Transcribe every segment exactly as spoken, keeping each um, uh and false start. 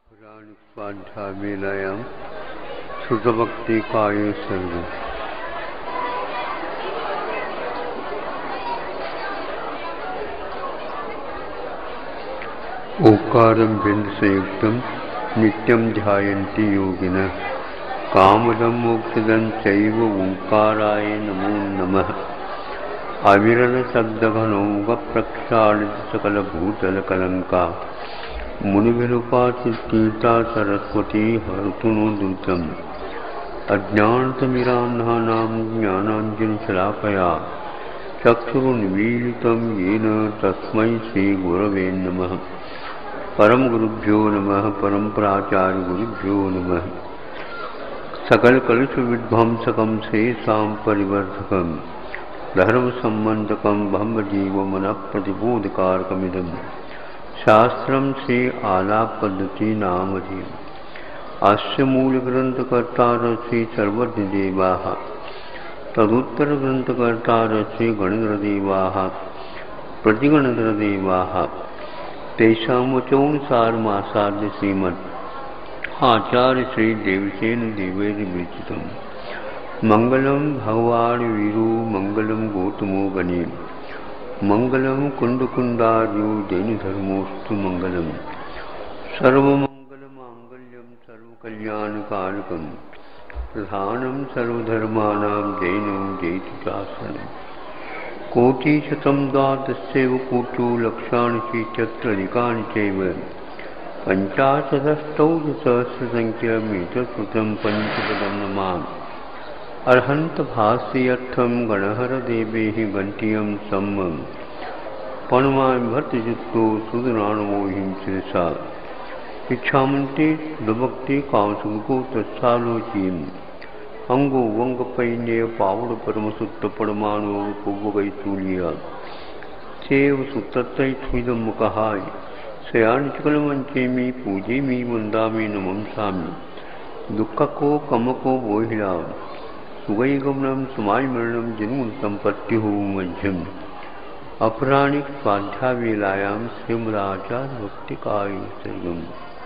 पुराण स्वाध्याय वेलायां श्रुतभक्ति काये सर्व ओंकारं बिंद संयुक्तं नित्यं ध्यायन्ति योगिनः कामदं मोक्षदं चैव ओंकाराय नमो नमः। अविरल शब्दघनो वप्रक्षालित सकल भूतल कलंका मुनिभिरुपाचिता सरस्वती हर्तुनो दूतम् अज्ञानतिमिरान्धानां ज्ञानाञ्जनशलाकया चक्षुरुन्मीलितं येन तस्मै श्रीगुरवे नमः। परम गुरुभ्यो नमः। परम प्राचार्य गुरुभ्यो नमः। सकल कलुष विध्वंसकं शेषां परिवर्धकं धर्म संबंधकं भम्ब जीव मन प्रतिबोधकारकमिदं शास्त्रम से आलाप पद्धति नामधि अस्य मूल ग्रंथकर्तार श्री सर्वज्ञ देवाः तदुत्तर ग्रंथकर्तार श्री गणधर देवाः प्रतिगणधर देवाः तेषां वचोनुसारमासाद्य श्रीमद् आचार्य श्री देवसेन देवैर विरचितम्। मंगलम भगवान वीरू मंगलम गौतमो गणे मंगलम कुंडकुंडार्यो जैन धर्मोस्तु मंगलम सर्वमंगल मांगल्यम सर्वकल्याणकारकम प्रधानम सर्वधर्माणां जैनं जयतुचासनम्। कोटिशतं द्वादशैव कोटि लक्षाणि चैव चैव पंचाशदष्टौसहस्रसंख्यमेतत्कृतं पंचपदं नमामि। अर्हन्त भाष्यर्थं गणहर देवेः गण्टियं सम्मं पणमामि भट्टयुक्तो सुदनानमोहिं शिरसा इच्छामन्ते सुभक्ति कांसुको तत्सालोचीम् अंगो वंगपैन्य पावड़ परमसुत्त परमाणु पुव्वगैतूलिया सेव सुत्तै थुइदं मुखहाय शयानिचकलमंचेमि पूजेमि वन्दामि नमंसामि दुःखको कमको बोहिला सुगई गमनम सुमाय मरणम जन्म संपत्ति हो मध्यम अपराणिक स्वाध्याय वेलायां श्रीमदाचार्य भक्ति काय सर्गम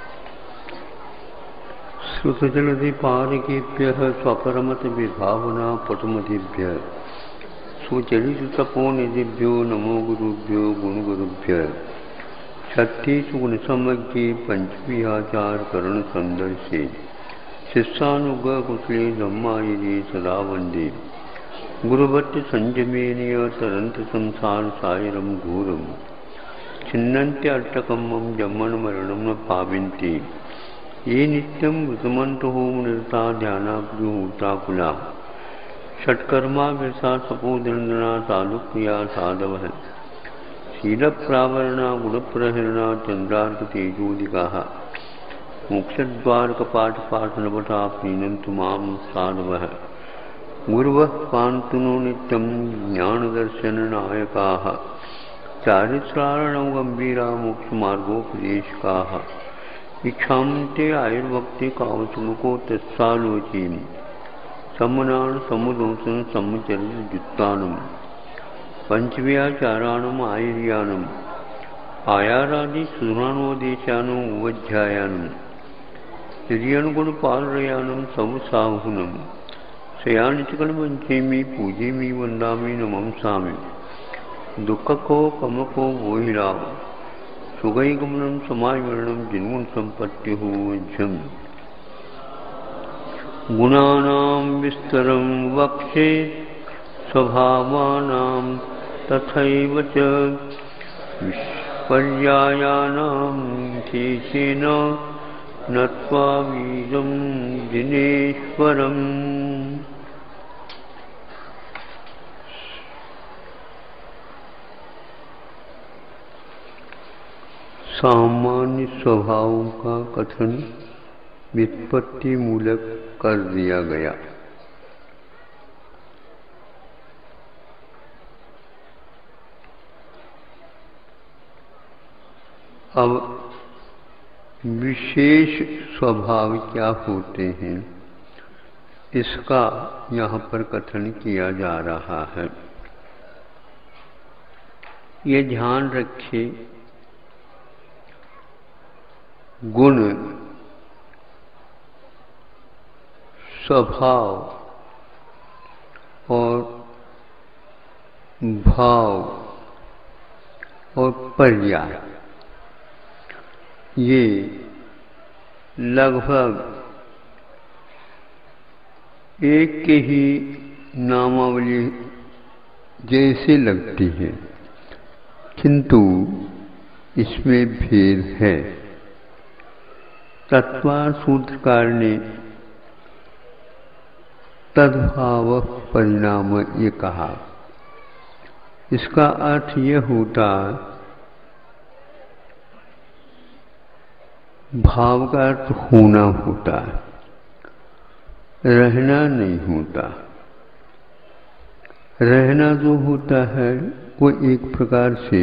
श्रुतजलधि पारकेभ्यः स्वकर्मत विभावना पटुमतिभ्यः सुचरित तपोनिधिभ्यो नमो गुरुभ्यो गुणगुरुभ्यः छत्तीस गुण समज्ञे पंचविहाचार करण संदर्शे शिष्यानुग कुशले धम्मायि सदा वंदे गुरुभट्ट संजमेनिय तरंत संसार सायरम घोरम छिन्नन्त्य अट्टकम्मं जम्मन मरणं न पाविन्ति ये नित्यं मृतमन्तो निरता ध्यानाभ्युताकुला षट्कर्मा विरसा सपोदंडना साधुक्रिया साधवः शीलप्रावरणा गुणप्रहरणा चंद्रार्क तेजोदिकाः मोक्षद्वार कपाट पाठनवटा प्रीणन्तु मां साधवः गुरुवः पान्तुनो नित्यं ज्ञानदर्शननायकाः चारित्रार्णव गम्भीरा मोक्षमार्गोपदेशकाः इच्छामन्ते आयुर्भक्ति कावसुमुको तत्सालोचीम् सम्मनान समुदोषण सम्मचरितजुत्तानं पंचव्याचाराणम् आयुर्यानम् आयारादि सुराणोदेशानो उवध्यायानम् हिरियनुगुण पालरयानं समुसाहुनं शयानिचकलमंचेमि पूजेमि वन्दामि नमंसामि दुःखको कमको बोहिला सुगैगमनं समायमरणं जन्म संपत्ति हो मध्यम गुणानां विस्तरं वक्षे स्वभावानां तथैव च पर्यायानां केचन नत्वा वीरं दिनेश्वरम्। सामान्य स्वभावों का कथन व्युत्पत्ति मूलक कर दिया गया। अब विशेष स्वभाव क्या होते हैं इसका यहाँ पर कथन किया जा रहा है। ये ध्यान रखिए, गुण स्वभाव और भाव और पर्याय ये लगभग एक के ही नामावली जैसे लगती है, किंतु इसमें भेद है। तत्वार सूत्रकार ने तद्भाव परिणाम ये कहा। इसका अर्थ यह होता, भाव का अर्थ होना होता है, रहना नहीं होता। रहना जो होता है वो एक प्रकार से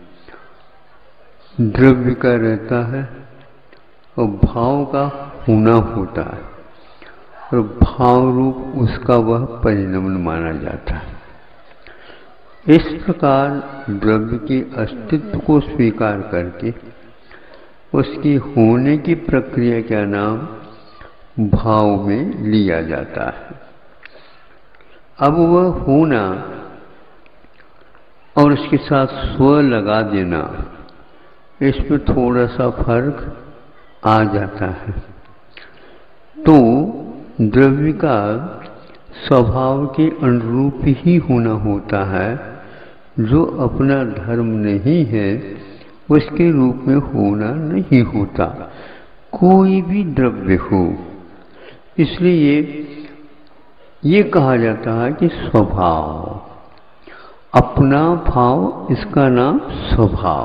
द्रव्य का रहता है और भाव का होना होता है, और भाव रूप उसका वह परिणाम माना जाता है। इस प्रकार द्रव्य के अस्तित्व को स्वीकार करके उसकी होने की प्रक्रिया का नाम भाव में लिया जाता है। अब वह होना और उसके साथ स्व लगा देना, इसमें थोड़ा सा फर्क आ जाता है। तो द्रव्य का स्वभाव के अनुरूप ही होना होता है। जो अपना धर्म नहीं है उसके रूप में होना नहीं होता, कोई भी द्रव्य हो। इसलिए ये कहा जाता है कि स्वभाव, अपना भाव, इसका नाम स्वभाव।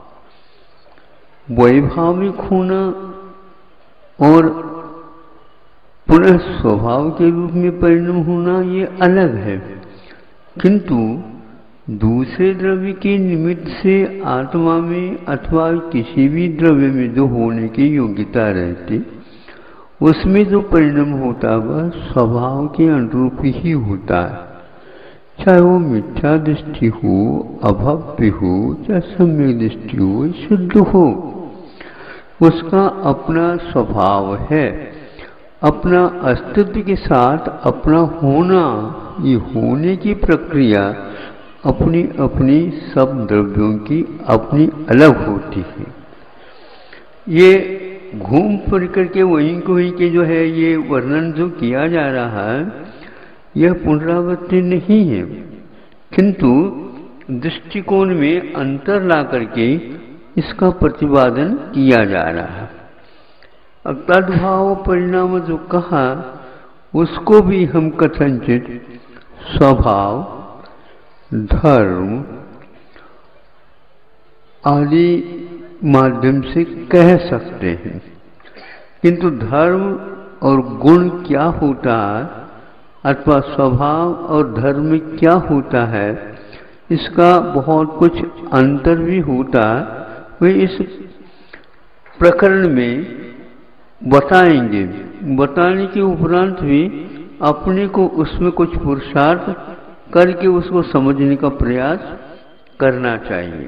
वैभाविक होना और पुनः स्वभाव के रूप में परिणाम होना ये अलग है, किंतु दूसरे द्रव्य के निमित्त से आत्मा में अथवा किसी भी द्रव्य में जो होने की योग्यता रहती, उसमें जो परिणाम होता वह स्वभाव के अनुरूप ही होता है। चाहे वो मिथ्या दृष्टि हो, अभव्य हो, चाहे सम्यक दृष्टि हो, शुद्ध हो, उसका अपना स्वभाव है। अपना अस्तित्व के साथ अपना होना, ये होने की प्रक्रिया अपनी अपनी सब द्रव्यों की अपनी अलग होती है। ये घूम फिर करके वहीं को वहीं के जो है ये वर्णन जो किया जा रहा है, यह पुनरावृत्ति नहीं है, किंतु दृष्टिकोण में अंतर ला करके इसका प्रतिपादन किया जा रहा है। अब तद्भाव परिणाम जो कहा, उसको भी हम कथनचित स्वभाव, धर्म आदि माध्यम से कह सकते हैं, किंतु धर्म और गुण क्या होता है अथवा स्वभाव और धर्म क्या होता है, इसका बहुत कुछ अंतर भी होता है। वे इस प्रकरण में बताएंगे। बताने के उपरांत भी अपने को उसमें कुछ पुरुषार्थ करके उसको समझने का प्रयास करना चाहिए।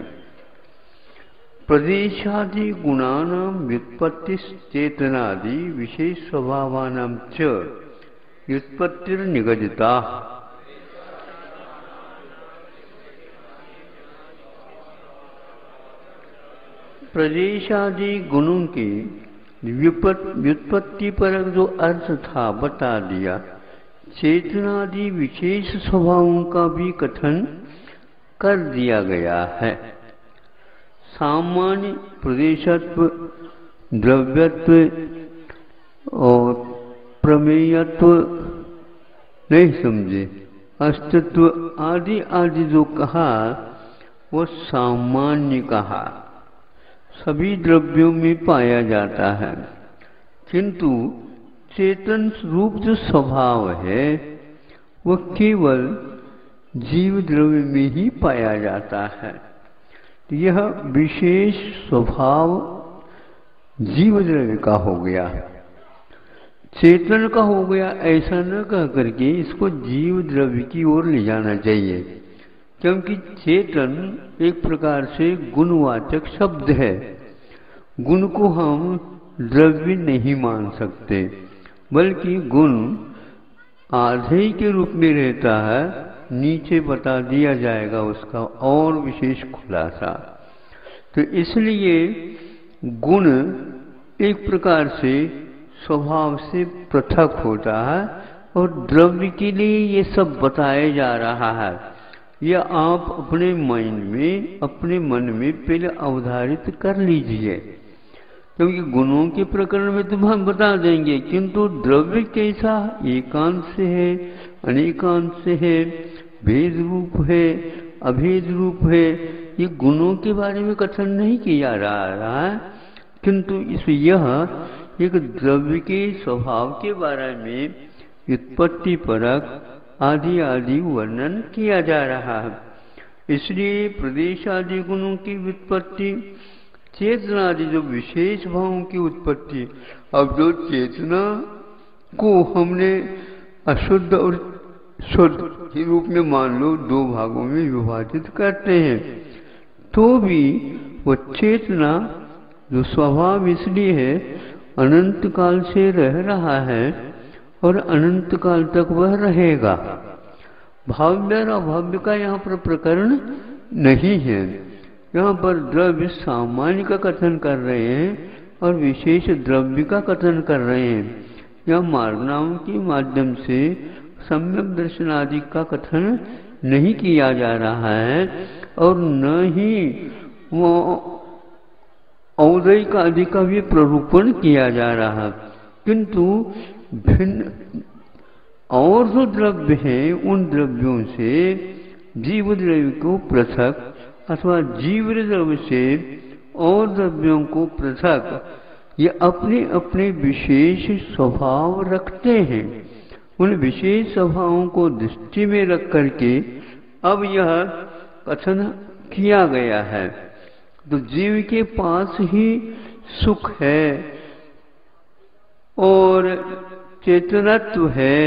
प्रदेशादि गुणानां व्युत्पत्ति चेतनादि विशेष स्वभावानां च व्युत्पत्तिर्निगदिता। प्रदेशादि गुणों के व्युत्पत्ति परक जो अर्थ था बता दिया। चेतनादि विशेष स्वभावों का भी कथन कर दिया गया है। सामान्य प्रदेशत्व, द्रव्यत्व और प्रमेयत्व नहीं समझे, अस्तित्व आदि आदि जो कहा वो सामान्य कहा, सभी द्रव्यों में पाया जाता है, किंतु चेतन रूप जो स्वभाव है वह केवल जीव द्रव्य में ही पाया जाता है। यह विशेष स्वभाव जीव द्रव्य का हो गया, चेतन का हो गया, ऐसा न कह करके इसको जीव द्रव्य की ओर ले जाना चाहिए, क्योंकि चेतन एक प्रकार से गुणवाचक शब्द है। गुण को हम द्रव्य नहीं मान सकते, बल्कि गुण आधे के रूप में रहता है, नीचे बता दिया जाएगा उसका और विशेष खुलासा। तो इसलिए गुण एक प्रकार से स्वभाव से पृथक होता है और द्रव्य के लिए ये सब बताया जा रहा है। यह आप अपने माइंड में, अपने मन में पहले अवधारित कर लीजिए, क्योंकि गुणों के प्रकरण में तो हम बता देंगे, किंतु द्रव्य कैसा एकांत से है, अनेकांत से है, भेद रूप है, अभेद रूप है, ये गुणों के बारे में कथन नहीं किया जा रहा है, किंतु इस यह एक द्रव्य के स्वभाव के बारे में व्युत्पत्ति परक आदि आदि वर्णन किया जा रहा है। इसलिए प्रदेश आदि गुणों की व्युत्पत्ति, चेतना आदि जो विशेष भावों की उत्पत्ति, अब जो चेतना को हमने अशुद्ध और शुद्ध के रूप में मान लो दो भागों में विभाजित करते हैं, तो भी वो चेतना जो स्वभाव इसलिए है अनंत काल से रह रहा है और अनंत काल तक वह रहेगा। भाव्य और अभाव्य का यहाँ पर प्रकरण नहीं है। यहाँ पर द्रव्य सामान्य का कथन कर रहे हैं और विशेष द्रव्य का कथन कर रहे हैं। यह मार्गनाम के माध्यम से सम्यक दर्शन आदि का कथन नहीं किया जा रहा है और न ही वो औदयिक आदि का भी प्ररूपण किया जा रहा है, किंतु भिन्न और जो द्रव्य हैं उन द्रव्यों से जीव द्रव्य को पृथक अथवा जीव द्रव्य से और द्रव्यों को पृथक ये अपने अपने विशेष स्वभाव रखते हैं। उन विशेष स्वभावों को दृष्टि में रख करके अब यह कथन किया गया है। तो जीव के पास ही सुख है और चेतनत्व है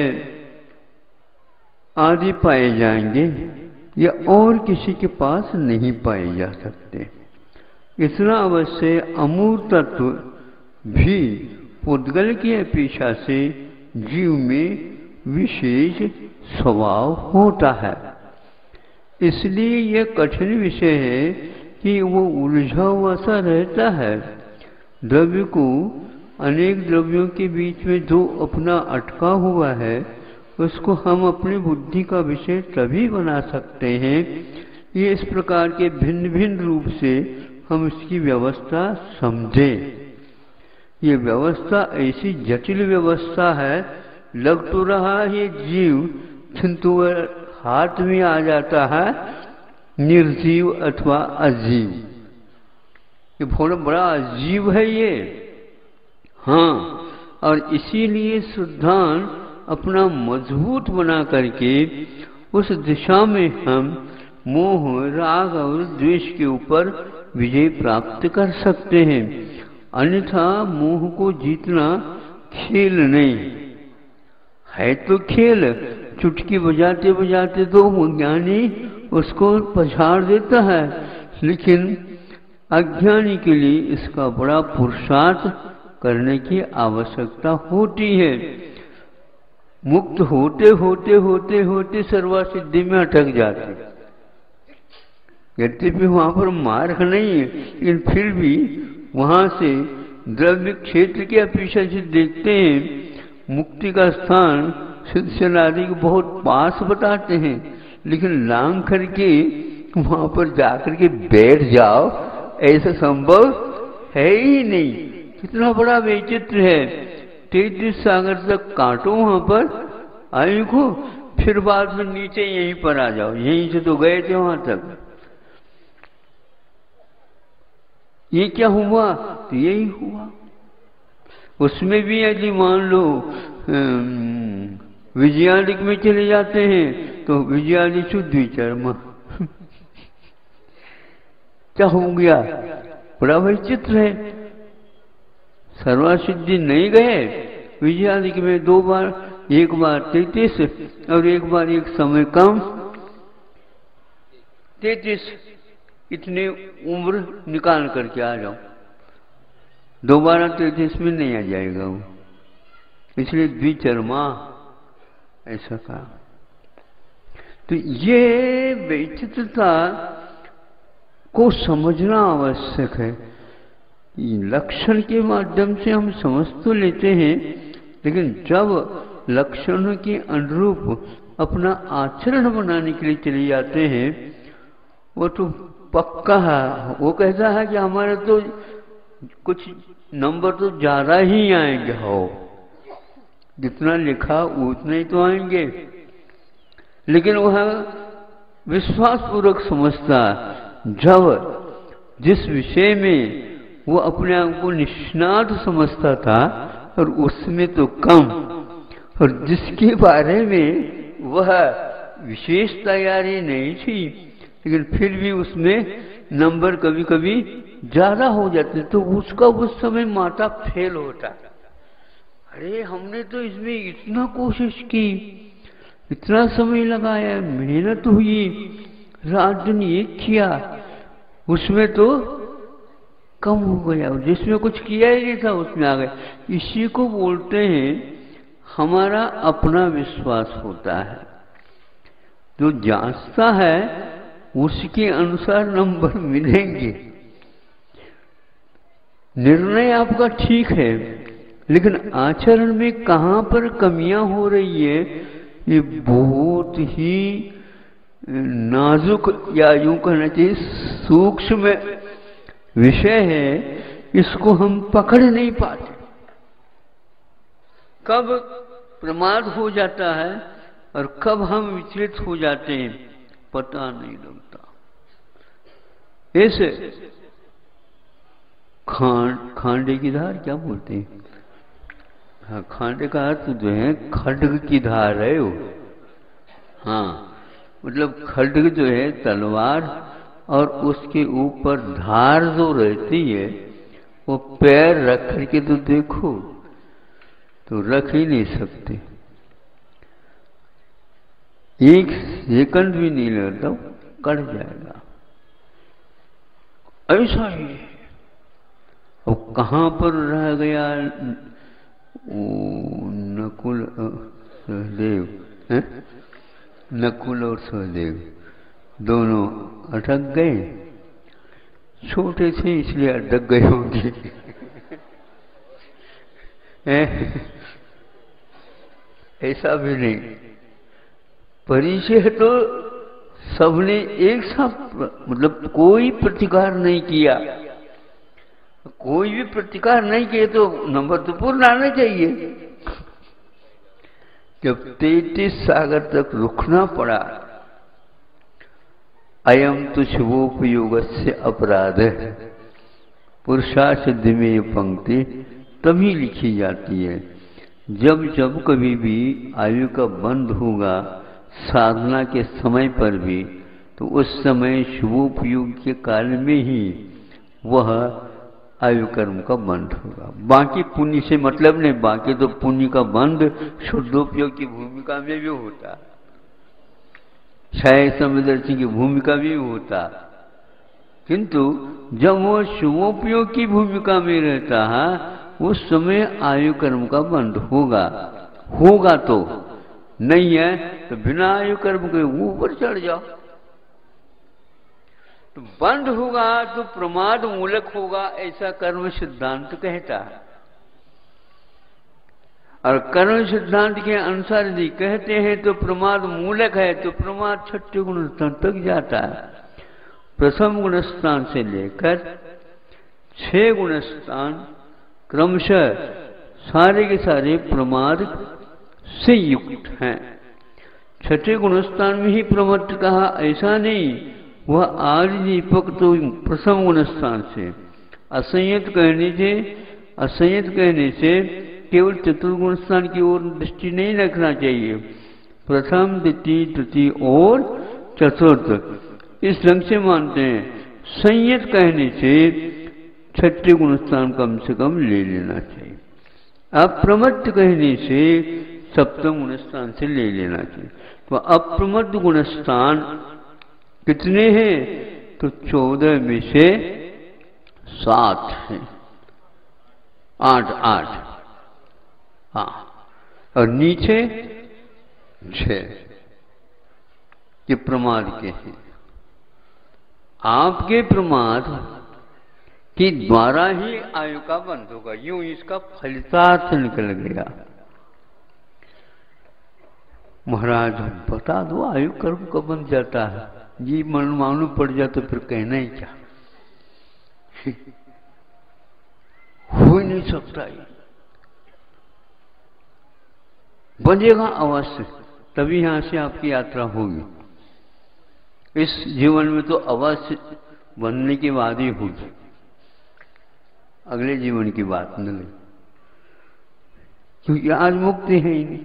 आदि पाए जाएंगे, या और किसी के पास नहीं पाए जा सकते। इतना अवश्य अमूर्तत्व भी पुद्गल की अपेक्षा से जीव में विशेष स्वभाव होता है। इसलिए यह कठिन विषय है कि वो उलझा हुआ सा रहता है। द्रव्य को अनेक द्रव्यों के बीच में जो अपना अटका हुआ है उसको हम अपनी बुद्धि का विषय तभी बना सकते हैं ये इस प्रकार के भिन्न भिन्न रूप से हम इसकी व्यवस्था समझें। ये व्यवस्था ऐसी जटिल व्यवस्था है, लग तो रहा है जीव, किंतु वह हाथ में आ जाता है निर्जीव अथवा अजीव। ये बहुत बड़ा अजीव है ये। हाँ, और इसीलिए सिद्धांत अपना मजबूत बना करके उस दिशा में हम मोह, राग और द्वेष के ऊपर विजय प्राप्त कर सकते हैं। अन्यथा मोह को जीतना खेल नहीं है, तो खेल चुटकी बजाते बजाते तो ज्ञानी उसको पछाड़ देता है, लेकिन अज्ञानी के लिए इसका बड़ा पुरुषार्थ करने की आवश्यकता होती है। मुक्त होते होते होते होते सर्वसिद्धि में अटक जाते, यद्यपि वहां पर मार्ग नहीं है, लेकिन फिर भी वहां से द्रव्य क्षेत्र की अपेक्षा से देखते हैं मुक्ति का स्थान सिद्ध आदि को बहुत पास बताते हैं, लेकिन लांग करके वहां पर जाकर के बैठ जाओ ऐसा संभव है ही नहीं। कितना बड़ा वैचित्र है। तैतीस सागर तक काटो वहां पर आयु को, फिर बाद में नीचे यहीं पर आ जाओ, यहीं से तो गए थे वहां तक। ये क्या हुआ? तो यही हुआ। उसमें भी यदि मान लो विजयालिक में चले जाते हैं तो विजयालिक शुद्ध विचर्मा क्या हो गया? बड़ा वैचित्र है। सर्वसिद्धि नहीं गए विजयालिक में दो बार, एक बार तैतीस और एक बार एक समय कम तैतीस, इतने उम्र निकाल करके आ जाओ, दोबारा तैतीस में नहीं आ जाएगा वो। इसलिए द्विचर्मा ऐसा कहा। तो ये वैचित्रता को समझना आवश्यक है। लक्षण के माध्यम से हम समझ तो लेते हैं, लेकिन जब लक्षणों के अनुरूप अपना आचरण बनाने के लिए चले जाते हैं, वो तो पक्का है। वो कहता है कि हमारे तो कुछ नंबर तो ज्यादा ही आएंगे, हो जितना लिखा उतने ही तो आएंगे, लेकिन वह विश्वास पूर्वक समझता जब जिस विषय में वो अपने आप को निष्णात समझता था और उसमें तो कम, और जिसके बारे में वह विशेष तैयारी नहीं थी, लेकिन फिर भी उसमें नंबर कभी कभी ज्यादा हो जाते, तो उसका उस समय माथा फेल होता। अरे हमने तो इसमें इतना कोशिश की, इतना समय लगाया, मेहनत हुई, रात दिन एक किया, उसमें तो कम हो गया, जिसमें कुछ किया ही नहीं था उसमें आ गया। इसी को बोलते हैं हमारा अपना विश्वास होता है। जो जांचता है उसके अनुसार नंबर मिलेंगे। निर्णय आपका ठीक है, लेकिन आचरण में कहां पर कमियां हो रही है, ये बहुत ही नाजुक या यूं कहना चाहिए सूक्ष्म विषय है। इसको हम पकड़ नहीं पाते। कब प्रमाद हो जाता है और कब हम विचलित हो जाते हैं पता नहीं लगता। ऐसे खांड खांडे की धार क्या बोलते हैं? हाँ, खांडे का अर्थ जो है खड्ग की धार है वो। हाँ, मतलब खड्ग जो है तलवार, और उसके ऊपर धार जो रहती है वो पैर रख करके तो देखो तो रख ही नहीं सकते, एक सेकंड भी नहीं लगता, कट जाएगा। ऐसा ही अब कहां पर रह गया नकुल सहदेव है? नकुल और सहदेव दोनों अटक गए। छोटे थे इसलिए अटक गए होंगे। ऐसा भी नहीं, परिचय तो सबने एक साथ, मतलब कोई प्रतिकार नहीं किया। कोई भी प्रतिकार नहीं किए तो नंबर तो पूर्ण आना चाहिए। जब तैतीस सागर तक रुकना पड़ा, अयम तो शुभोपयोग से अपराध है, पुरुषार्थ में ये पंक्ति तभी लिखी जाती है जब जब कभी भी आयु का बंध होगा साधना के समय पर भी, तो उस समय शुभोपयोग के काल में ही वह आयु कर्म का बंध होगा। बाकी पुण्य से मतलब नहीं, बाकी तो पुण्य का बंध शुद्धोपयोग की भूमिका में भी होता, छाया समदर्शी की भूमिका भी होता, किंतु जब वो शुभोपयोग की भूमिका में रहता है उस समय आयु कर्म का बंध होगा। होगा तो नहीं है तो बिना आयु कर्म के ऊपर चढ़ जाओ। तो बंध होगा तो प्रमाद मूलक होगा, ऐसा कर्म सिद्धांत कहता है। और कर्म सिद्धांत के अनुसार यदि कहते हैं तो प्रमाद मूलक है, तो प्रमाद छठे गुण स्थान तक जाता है। प्रथम गुण स्थान से लेकर छह गुण स्थान क्रमशः सारे के सारे प्रमाद से युक्त हैं। छठे गुण स्थान में ही प्रमत्त कहा ऐसा नहीं, वह आज दीपक तो प्रथम गुण स्थान से, असंयत कहने से असंयत कहने से केवल चतुर्गुण स्थान की ओर दृष्टि नहीं रखना चाहिए। प्रथम द्वितीय तृतीय और चतुर्थ इस ढंग से मानते हैं। संयत कहने से छठे गुण स्थान कम से कम ले लेना चाहिए। अप्रमत्त कहने से सप्तम गुण स्थान से ले लेना चाहिए। तो अप्रमत्त गुण स्थान कितने हैं? तो चौदह में से सात हैं, आठ आठ। हाँ, और नीचे छह ये प्रमाद के हैं। आपके प्रमाद के द्वारा ही आयु का बंध होगा, यूं इसका फलितार्थ निकल गया। महाराज बता दो आयु कर्म कब बन जाता है, ये मन मालूम पड़ जाता फिर कहना ही क्या, हो ही नहीं सकता। ये बनेगा अवश्य, तभी यहां से आपकी यात्रा होगी। इस जीवन में तो अवश्य बनने की बात ही होगी, अगले जीवन की बात न ले, क्योंकि आज मुक्ति है ही नहीं।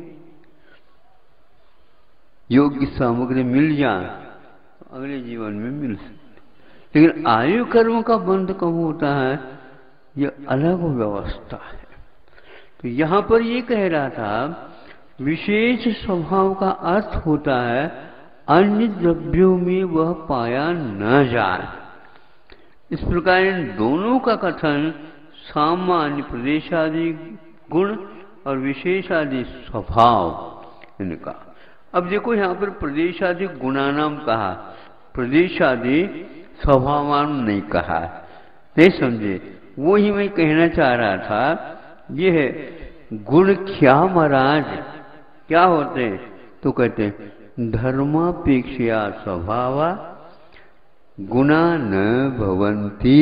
योग की सामग्री मिल जाए तो अगले जीवन में मिल सकती, लेकिन आयु कर्म का बंध कब होता है, यह अलग व्यवस्था है। तो यहां पर ये कह रहा था विशेष स्वभाव का अर्थ होता है अन्य द्रव्यों में वह पाया न जाए। इस प्रकार इन दोनों का कथन सामान्य प्रदेशादि गुण और विशेषादि स्वभाव इनका। अब देखो यहां पर प्रदेशादि गुणानाम कहा, प्रदेशादि स्वभावान नहीं कहा, नहीं समझे। वो ही मैं कहना चाह रहा था, ये है गुण क्या महाराज क्या होते हैं, तो कहते हैं धर्मापेक्षया स्वभावा गुणा न भवन्ति।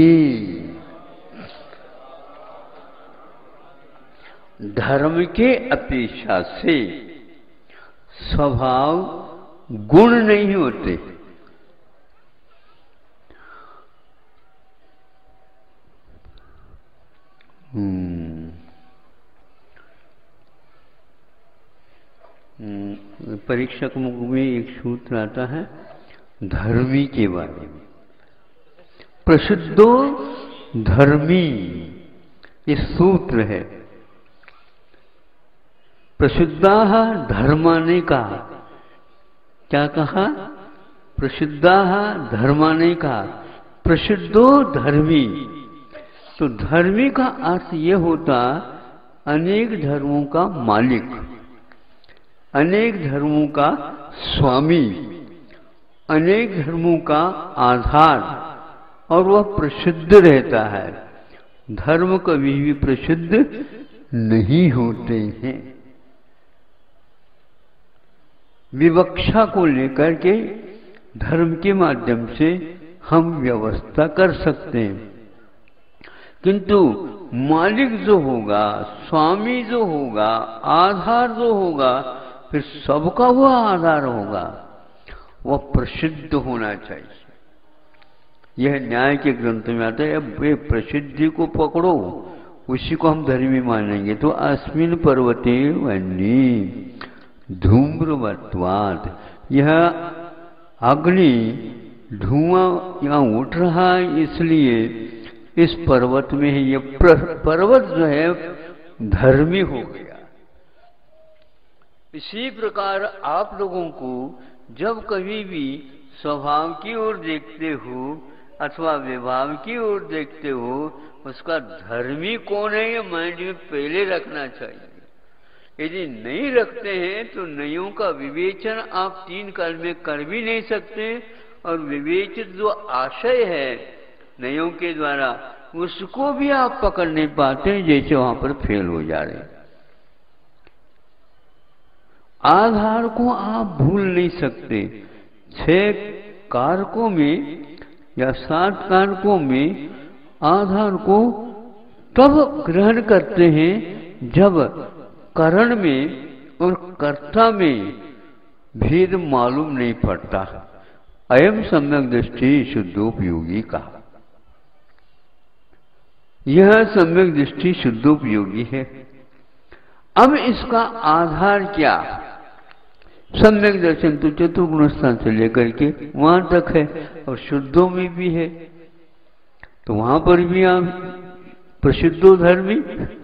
धर्म के अपेक्षा से स्वभाव गुण नहीं होते। हम्म परीक्षक मुख में एक सूत्र आता है धर्मी के बारे में, प्रसिद्धो धर्मी ये सूत्र है। प्रसिद्धा धर्मा ने कहा, क्या कहा, प्रसिद्धा धर्मा ने कहा, प्रसिद्धो धर्मी। तो धर्मी का अर्थ यह होता अनेक धर्मों का मालिक, अनेक धर्मों का स्वामी, अनेक धर्मों का आधार, और वह प्रसिद्ध रहता है। धर्म कभी भी प्रसिद्ध नहीं होते हैं। विवक्षा को लेकर के धर्म के माध्यम से हम व्यवस्था कर सकते हैं, किंतु मालिक जो होगा, स्वामी जो होगा, आधार जो होगा, फिर सबका वह आधार होगा, वह प्रसिद्ध होना चाहिए। यह न्याय के ग्रंथ में आता है। अब ये प्रसिद्धि को पकड़ो, उसी को हम धर्मी मानेंगे। तो अस्मिन पर्वते वन्नी धूम्रवत्वात्, यह अग्नि धुआं यहाँ उठ रहा है, इसलिए इस पर्वत में है। ये पर्वत जो है धर्मी हो गया। इसी प्रकार आप लोगों को जब कभी भी स्वभाव की ओर देखते हो अथवा विभाव की ओर देखते हो, उसका धर्मी कौन है ये माइंड में पहले रखना चाहिए। यदि नहीं रखते हैं तो नयों का विवेचन आप तीन काल में कर भी नहीं सकते, और विवेचित जो आशय है नयों के द्वारा उसको भी आप पकड़ नहीं पाते, जैसे वहां पर फेल हो जा रहे। आधार को आप भूल नहीं सकते। छह कारकों में या सात कारकों में आधार को तब ग्रहण करते हैं जब करण में और कर्ता में भेद मालूम नहीं पड़ता। अयम सम्यक दृष्टि शुद्धोपयोगी का, यह सम्यक दृष्टि शुद्धोपयोगी है। अब इसका आधार क्या? सम्यक दर्शन तो चतुर्गुण स्थान से लेकर के वहां तक है, और शुद्धों में भी है, तो वहां पर भी आप प्रसिद्धो धर्मी।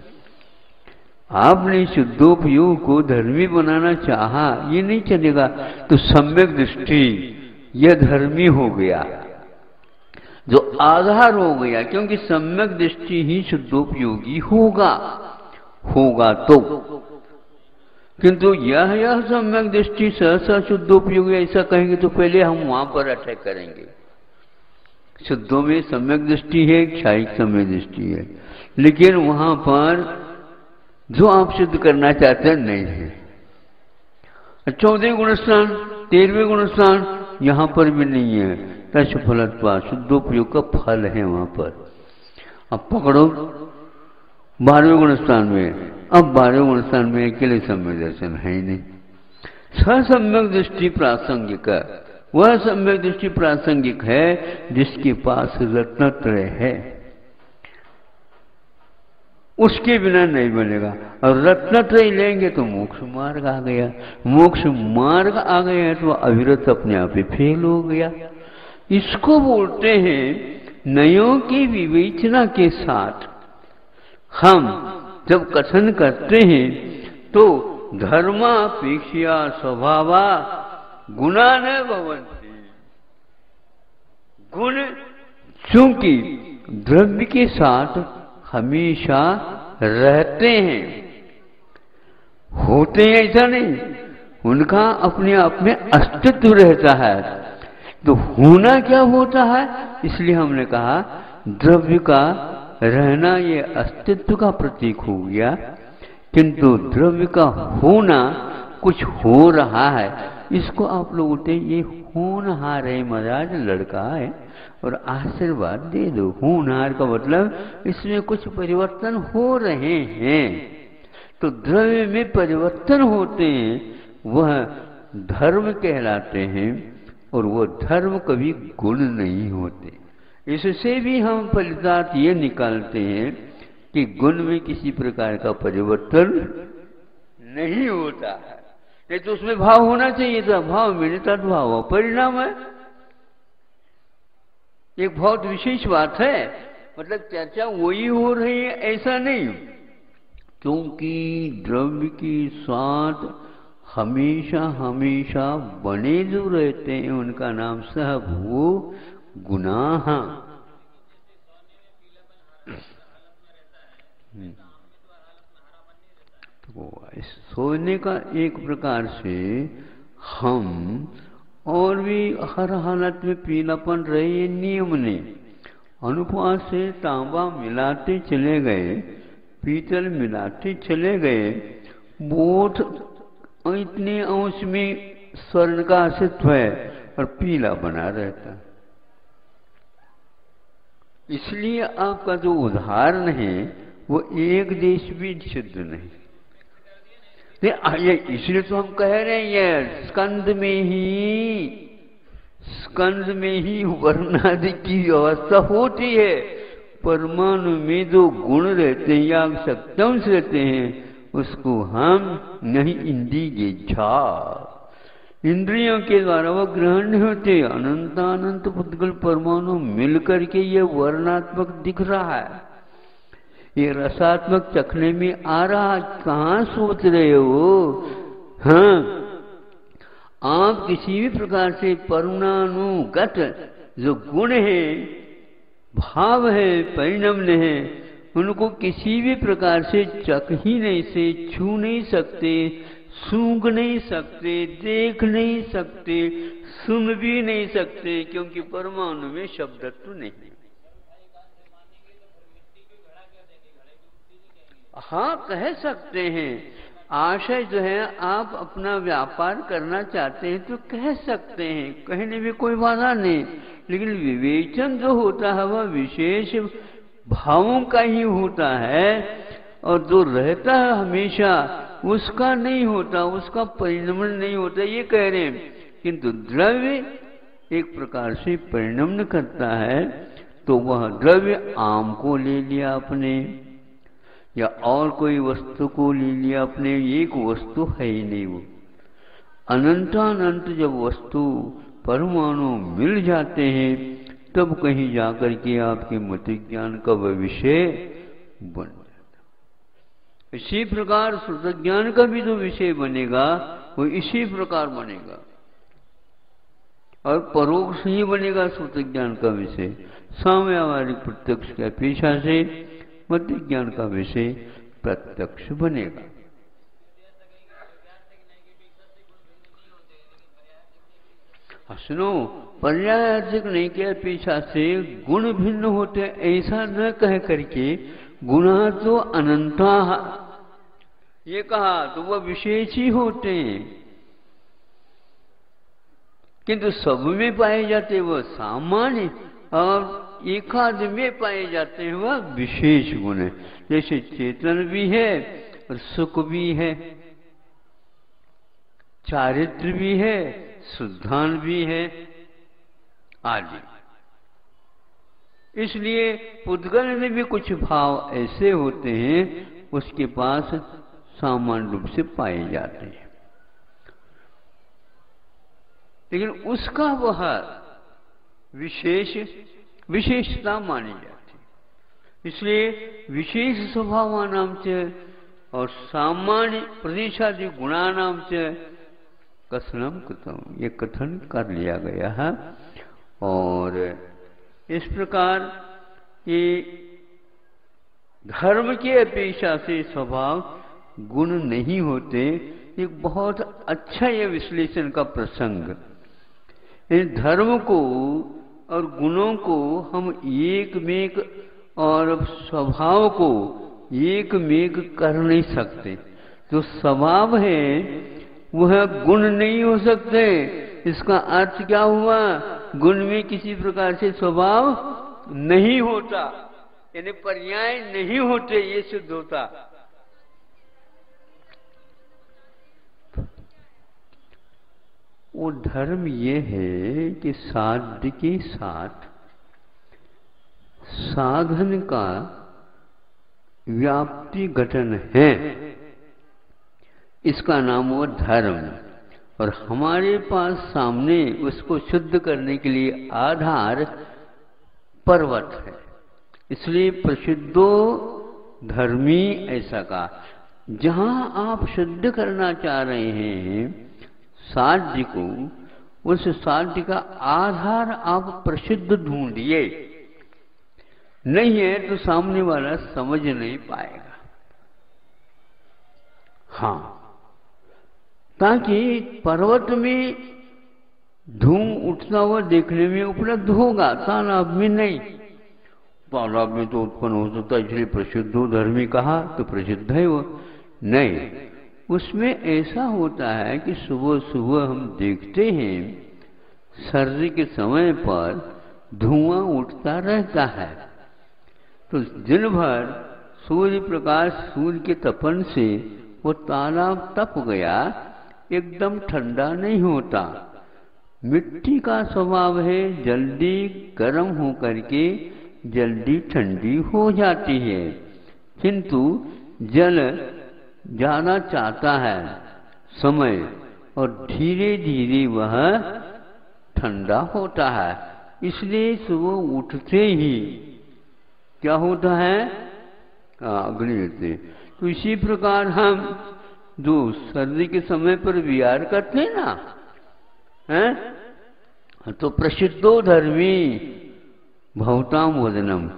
आपने शुद्धोपयोग को धर्मी बनाना चाहा, ये नहीं चलेगा। तो सम्यक दृष्टि यह धर्मी हो गया, जो आधार हो गया, क्योंकि सम्यक दृष्टि ही शुद्धोपयोगी होगा होगा तो किंतु यह यह सम्यक दृष्टि सहसा शुद्धोपयोगी ऐसा कहेंगे तो पहले हम वहां पर अटैक करेंगे। शुद्धों में सम्यक दृष्टि है, क्षायिक सम्यक दृष्टि है, लेकिन वहां पर जो आप सिद्ध करना चाहते हैं नहीं है। चौदह गुणस्थान, तेरहवें गुणस्थान यहां पर भी नहीं है। तस् फलत्वा शुद्धोपयोग का फल है वहां पर। अब पकड़ो बारहवें गुणस्थान में। अब बारहवें गुणस्थान में अकेले सम्यक दर्शन है ही नहीं। ससम्यक दृष्टि प्रासंगिक, वह सम्यक दृष्टि प्रासंगिक है जिसके पास रत्नत्रय है, उसके बिना नहीं बनेगा। और रत्नत्रय लेंगे तो मोक्ष मार्ग आ गया, मोक्ष मार्ग आ गया तो अविरत अपने आप ही फेल हो गया। इसको बोलते हैं नयों की विवेचना के साथ हम जब कथन करते हैं तो धर्मापेक्षया स्वभावा गुणा न भवन्ति। गुण चूंकि द्रव्य के साथ हमेशा रहते हैं, होते हैं ऐसा नहीं, उनका अपने आप में अस्तित्व रहता है। तो होना क्या होता है, इसलिए हमने कहा द्रव्य का रहना ये अस्तित्व का प्रतीक हो गया, किंतु द्रव्य का होना कुछ हो रहा है। इसको आप लोग उठे ये होनहार है महाराज, लड़का है और आशीर्वाद दे दो। होनहार का मतलब इसमें कुछ परिवर्तन हो रहे हैं। तो द्रव्य में परिवर्तन होते हैं, वह धर्म कहलाते हैं, और वह धर्म कभी गुण नहीं होते। इससे भी हम फलितार्थ ये निकालते हैं कि गुण में किसी प्रकार का परिवर्तन नहीं होता है। नहीं तो उसमें भाव होना चाहिए था, भाव में तद्भाव परिणाम है। एक बहुत विशेष बात है, मतलब चर्चा वही हो रही है ऐसा नहीं, क्योंकि द्रव्य के साथ हमेशा हमेशा बने जो रहते हैं उनका नाम सहभूव गुनाह। तो सोने का एक प्रकार से हम और भी हर हालत में पीलापन रहे नियम ने अनुपात से तांबा मिलाते चले गए, पीतल मिलाते चले गए, बोध इतने अंश में स्वर्ण का अस्तित्व है और पीला बना रहता। इसलिए आपका जो उदाहरण है वो एक देश भी सिद्ध नहीं। इसलिए तो हम कह रहे हैं ये स्कंद में ही स्कंद में ही वर्णादि की व्यवस्था होती है। परमाणु में जो गुण रहते हैं या सत्यांश रहते हैं उसको हम नहीं इंद्रिय झा, इंद्रियों के द्वारा वह ग्रहण नहीं होते। अनंतानंत पुद्गल परमाणु मिलकर के ये वर्णात्मक दिख रहा है, ये रसात्मक चखने में आ रहा। कहाँ सोच रहे हो? हाँ, आप किसी भी प्रकार से परमाणुगत जो गुण है, भाव है, परिणम्य है, उनको किसी भी प्रकार से चख ही नहीं से छू नहीं सकते, सूंघ नहीं सकते, देख नहीं सकते, सुन भी नहीं सकते, क्योंकि परमाणु में शब्दत्व नहीं। हाँ, कह सकते हैं, आशय जो है आप अपना व्यापार करना चाहते हैं तो कह सकते हैं, कहने में कोई बाधा नहीं, लेकिन विवेचन जो होता है वह विशेष भावों का ही होता है, और जो रहता है हमेशा उसका नहीं होता, उसका परिणमन नहीं होता, ये कह रहे हैं। किंतु द्रव्य एक प्रकार से परिणमन करता है, तो वह द्रव्य आम को ले लिया आपने या और कोई वस्तु को ले लिया आपने, एक वस्तु है ही नहीं। वो अनंतानंत जब वस्तु परमाणु मिल जाते हैं तब कहीं जाकर के आपके मत ज्ञान का विषय बन जाता। इसी प्रकार श्रुत ज्ञान का भी जो विषय बनेगा वो इसी प्रकार बनेगा, और परोक्ष ही बनेगा श्रुत ज्ञान का विषय। साम्यवादिक प्रत्यक्ष के अपेक्षा से मत ज्ञान का विषय प्रत्यक्ष बनेगा। सुनो, पर्यायवाचक नहीं किया पीछा से गुण भिन्न होते, ऐसा न कह करके गुणा तो अनंता ये कहा तो वह विशेष ही होते हैं, किंतु सब में पाए जाते वह सामान्य और एकाध में पाए जाते हैं वह विशेष गुण है। जैसे चेतन भी है और सुख भी है, चारित्र भी है, शुद्धान भी है आदि। इसलिए पुद्गल में भी कुछ भाव ऐसे होते हैं उसके पास सामान्य रूप से पाए जाते हैं, लेकिन उसका वह विशेष विशेषता मानी जाती है। इसलिए विशेष स्वभावानां च और सामान्य प्रदेशादि गुणानां च कथनम कृतम, ये कथन कर लिया गया है। और इस प्रकार ये धर्म की अपेक्षा से स्वभाव गुण नहीं होते, एक बहुत अच्छा ये विश्लेषण का प्रसंग। इन धर्म को और गुणों को हम एक मेक और स्वभाव को एक मेक कर नहीं सकते। जो स्वभाव है वह गुण नहीं हो सकते। इसका अर्थ क्या हुआ? गुण में किसी प्रकार से स्वभाव नहीं होता, यानी पर्याय नहीं होते, ये सिद्ध होता। वो धर्म ये है कि साध्य के साथ साधन का व्याप्ति घटन है, इसका नाम वो धर्म। और हमारे पास सामने उसको शुद्ध करने के लिए आधार पर्वत है, इसलिए प्रसिद्धो धर्मी ऐसा कहा। जहां आप शुद्ध करना चाह रहे हैं साध्य को, उस साध्य का आधार आप प्रसिद्ध ढूंढिए, नहीं है तो सामने वाला समझ नहीं पाएगा। हाँ, ताकि पर्वत में धूम उठता हुआ देखने में उपलब्ध होगा, तालाब में नहीं। तालाब में तो उत्पन्न हो सकता है, इसलिए प्रसिद्धो धर्मी कहा तो प्रसिद्ध है वो नहीं। उसमें ऐसा होता है कि सुबह सुबह हम देखते हैं सर्दी के समय पर धुआं उठता रहता है, तो दिन भर सूर्य प्रकाश, सूर्य के तपन से वो तालाब तप गया, एकदम ठंडा नहीं होता। मिट्टी का स्वभाव है जल्दी गर्म हो करके जल्दी ठंडी हो जाती है, किंतु जल जाना चाहता है समय, और धीरे धीरे वह ठंडा होता है। इसलिए सुबह उठते ही क्या होता है? अग्नि होती। तो इसी प्रकार हम जो सर्दी के समय पर विहार करते हैं ना, हैं? तो प्रसिद्धो धर्मी भवताम वदनम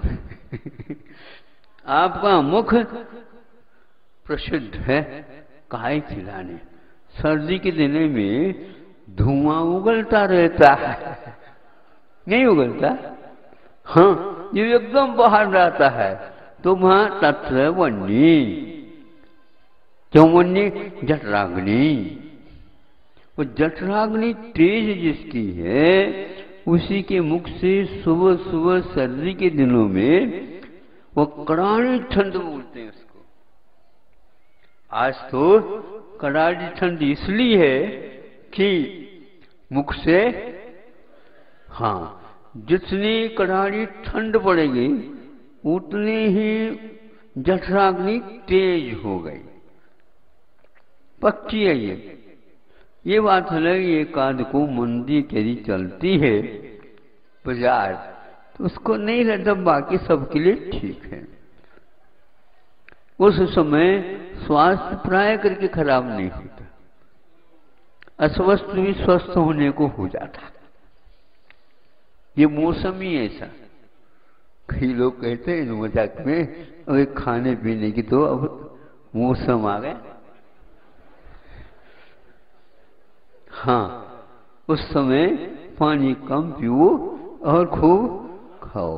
आपका मुख प्रसिद्ध है काय खिलाने। सर्दी के दिनों में धुआं उगलता रहता है, नहीं उगलता? हाँ, ये एकदम बाहर रहता है, तो वहां तत्र वन्नी, क्यों वन्नी? जठराग्नि। वो जठराग्नि तेज जिसकी है, उसी के मुख से सुबह सुबह सर्दी के दिनों में वो कड़ाड़ी ठंड बोलते हैं उसको। आज तो कड़ाड़ी ठंड इसलिए है कि मुख से, हाँ, जितनी कड़ाड़ी ठंड पड़ेगी उतनी ही जठराग्नि तेज हो गई। पक्की है ये ये बात है। एक आध को मंदी यदि चलती है बाजार, तो उसको नहीं रहता, बाकी सबके लिए ठीक है। उस समय स्वास्थ्य प्राय करके खराब नहीं होता, अस्वस्थ भी स्वस्थ होने को हो जाता। ये मौसम ही ऐसा। कई लोग कहते हैं मजाक में, अरे खाने पीने की तो अब मौसम आ गया। हाँ, उस समय पानी कम पियो और खूब खाओ।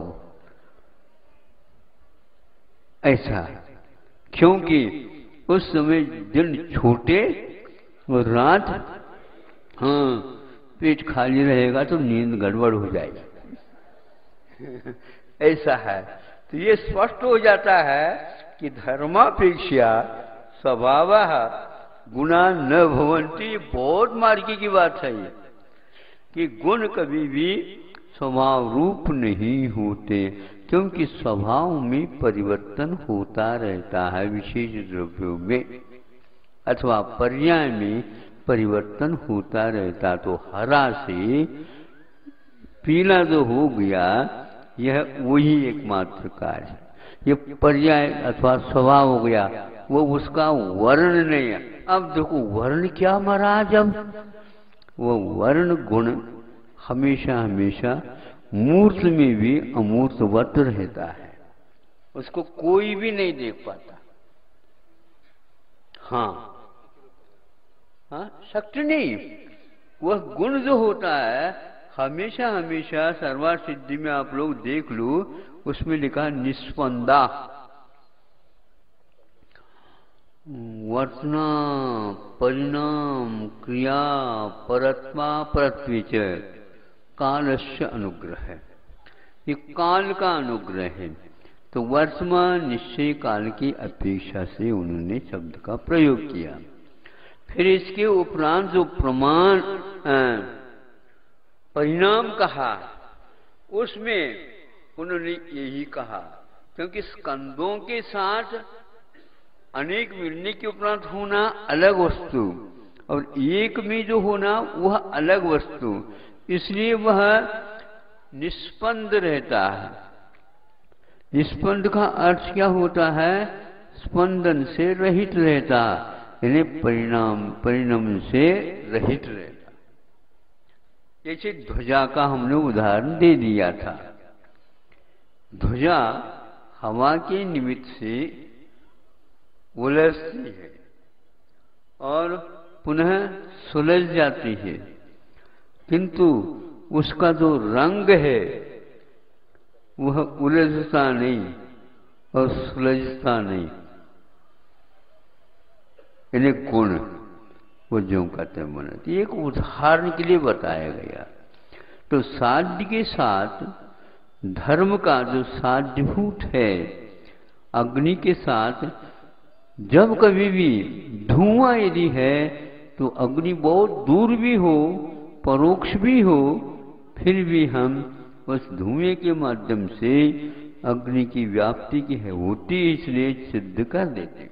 ऐसा क्योंकि उस समय दिन छोटे और रात, हाँ, पेट खाली रहेगा तो नींद गड़बड़ हो जाएगी। ऐसा है। तो ये स्पष्ट हो जाता है कि धर्मापेक्षा स्वभावः गुणा न भवन्ति। बहुत मार्गी की बात है ये, कि गुण कभी भी स्वभाव रूप नहीं होते, क्योंकि स्वभाव में परिवर्तन होता रहता है। विशेष द्रव्यों में अथवा पर्याय में परिवर्तन होता रहता। तो हरा से पीला जो हो गया, यह वही एकमात्र कार्य है। ये पर्याय अथवा स्वभाव हो गया, वो उसका वर्ण नहीं है। अब देखो वर्ण क्या महाराज, अब वो वर्ण गुण हमेशा हमेशा मूर्त में भी अमूर्तवत रहता है, उसको कोई भी नहीं देख पाता। हाँ हाँ, शक्ति नहीं। वह गुण जो होता है हमेशा हमेशा सर्वा सिद्धि में आप लोग देख लो, उसमें लिखा निस्पंदा, वर्तना परिणाम क्रिया परत्वा परत्विच कालस्य अनुग्रह है। ये काल का अनुग्रह है। तो वर्तमान निश्चय काल की अपेक्षा से उन्होंने शब्द का प्रयोग किया। फिर इसके उपरांत जो प्रमाण परिणाम कहा, उसमें उन्होंने यही कहा, क्योंकि स्कंदों के साथ अनेक मिलने के उपरांत होना अलग वस्तु और एक में जो होना वह अलग वस्तु, इसलिए वह निष्पन्द रहता है। निष्पन्द का अर्थ क्या होता है? स्पंदन से रहित रहता, यानी परिणाम परिणाम से रहित रहता। जैसे ध्वजा का हमने उदाहरण दे दिया था। ध्वजा हवा के निमित्त से उलझती है और पुनः सुलझ जाती है, किंतु उसका जो रंग है वह उलझता नहीं और सुलझता नहीं, यानी गुण वो जो कहते हैं मन। एक उदाहरण के लिए बताया गया। तो साध्य के साथ धर्म का जो साध्यभूत है, अग्नि के साथ जब कभी भी धुआं यदि है तो अग्नि बहुत दूर भी हो, परोक्ष भी हो, फिर भी हम उस धुएं के माध्यम से अग्नि की व्याप्ति की है होती, इसलिए सिद्ध कर देते।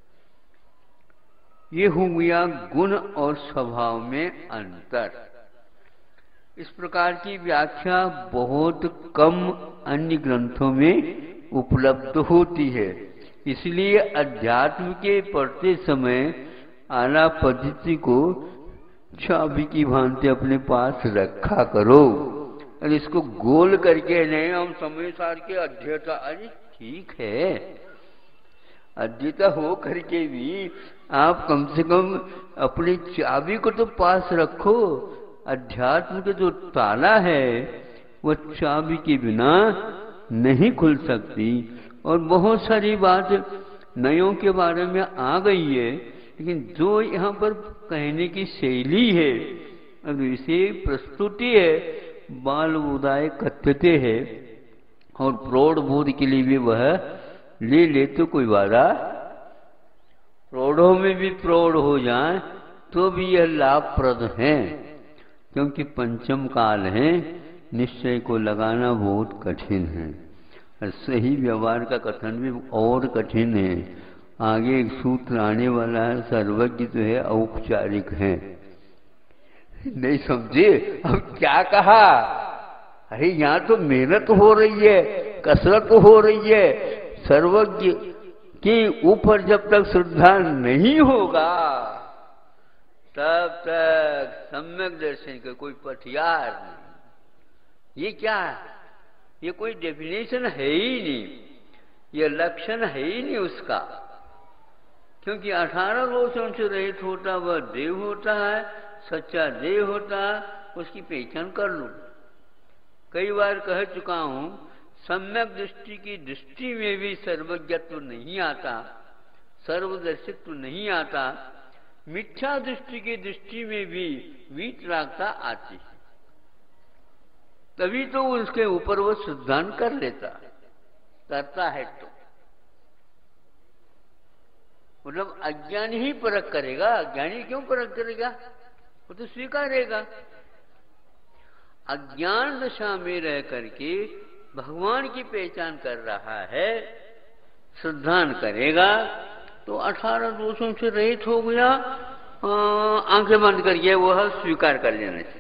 ये हो गया गुण और स्वभाव में अंतर। इस प्रकार की व्याख्या बहुत कम अन्य ग्रंथों में उपलब्ध होती है। इसलिए अध्यात्म के पढ़ते समय आला पद्धति को चाबी की भांति अपने पास रखा करो और इसको गोल करके नहीं हम समय सार के अध्येता। अरे ठीक है, अध्येता हो करके भी आप कम से कम अपनी चाबी को तो पास रखो। अध्यात्म का जो ताला है वो चाबी के बिना नहीं खुल सकती। और बहुत सारी बात नयों के बारे में आ गई है, लेकिन जो यहाँ पर कहने की शैली है, अब इसे प्रस्तुति है, बाल उदाय कथ्यते है, और प्रौढ़ बोध के लिए भी वह ले ले तो कोई वादा, प्रौढ़ों में भी प्रौढ़ हो जाए तो भी यह लाभप्रद है, क्योंकि पंचम काल है, निश्चय को लगाना बहुत कठिन है। और सही व्यवहार का कथन भी और कठिन है। आगे एक सूत्र आने वाला है, सर्वज्ञ तो है औपचारिक है। नहीं समझे? अब क्या कहा? अरे यहाँ तो मेहनत हो रही है, कसरत हो रही है। सर्वज्ञ के ऊपर जब तक श्रद्धा नहीं होगा तब तक सम्यक दर्शन का कोई पथियार नहीं। ये क्या है? ये कोई डेफिनेशन है ही नहीं, ये लक्षण है ही नहीं उसका। क्योंकि अठारह रोशों से रहित होता वह देव होता है, सच्चा देव होता है, उसकी पहचान कर लूं। कई बार कह चुका हूं, सम्यक दृष्टि की दृष्टि में भी सर्वज्ञत्व नहीं आता, सर्वदर्शित्व नहीं आता। मिथ्या दृष्टि की दृष्टि में भी वीतरागता आती है, तभी तो उसके ऊपर वो सिद्धांत कर लेता करता है। तो मतलब अज्ञानी ही परख करेगा, अज्ञानी क्यों परख करेगा? वो तो स्वीकारेगा। अज्ञान दशा में रह करके भगवान की पहचान कर रहा है, सिद्धांत करेगा तो अठारह दोषों से रहित हो गया। आंखें बंद करके वह स्वीकार कर लेने से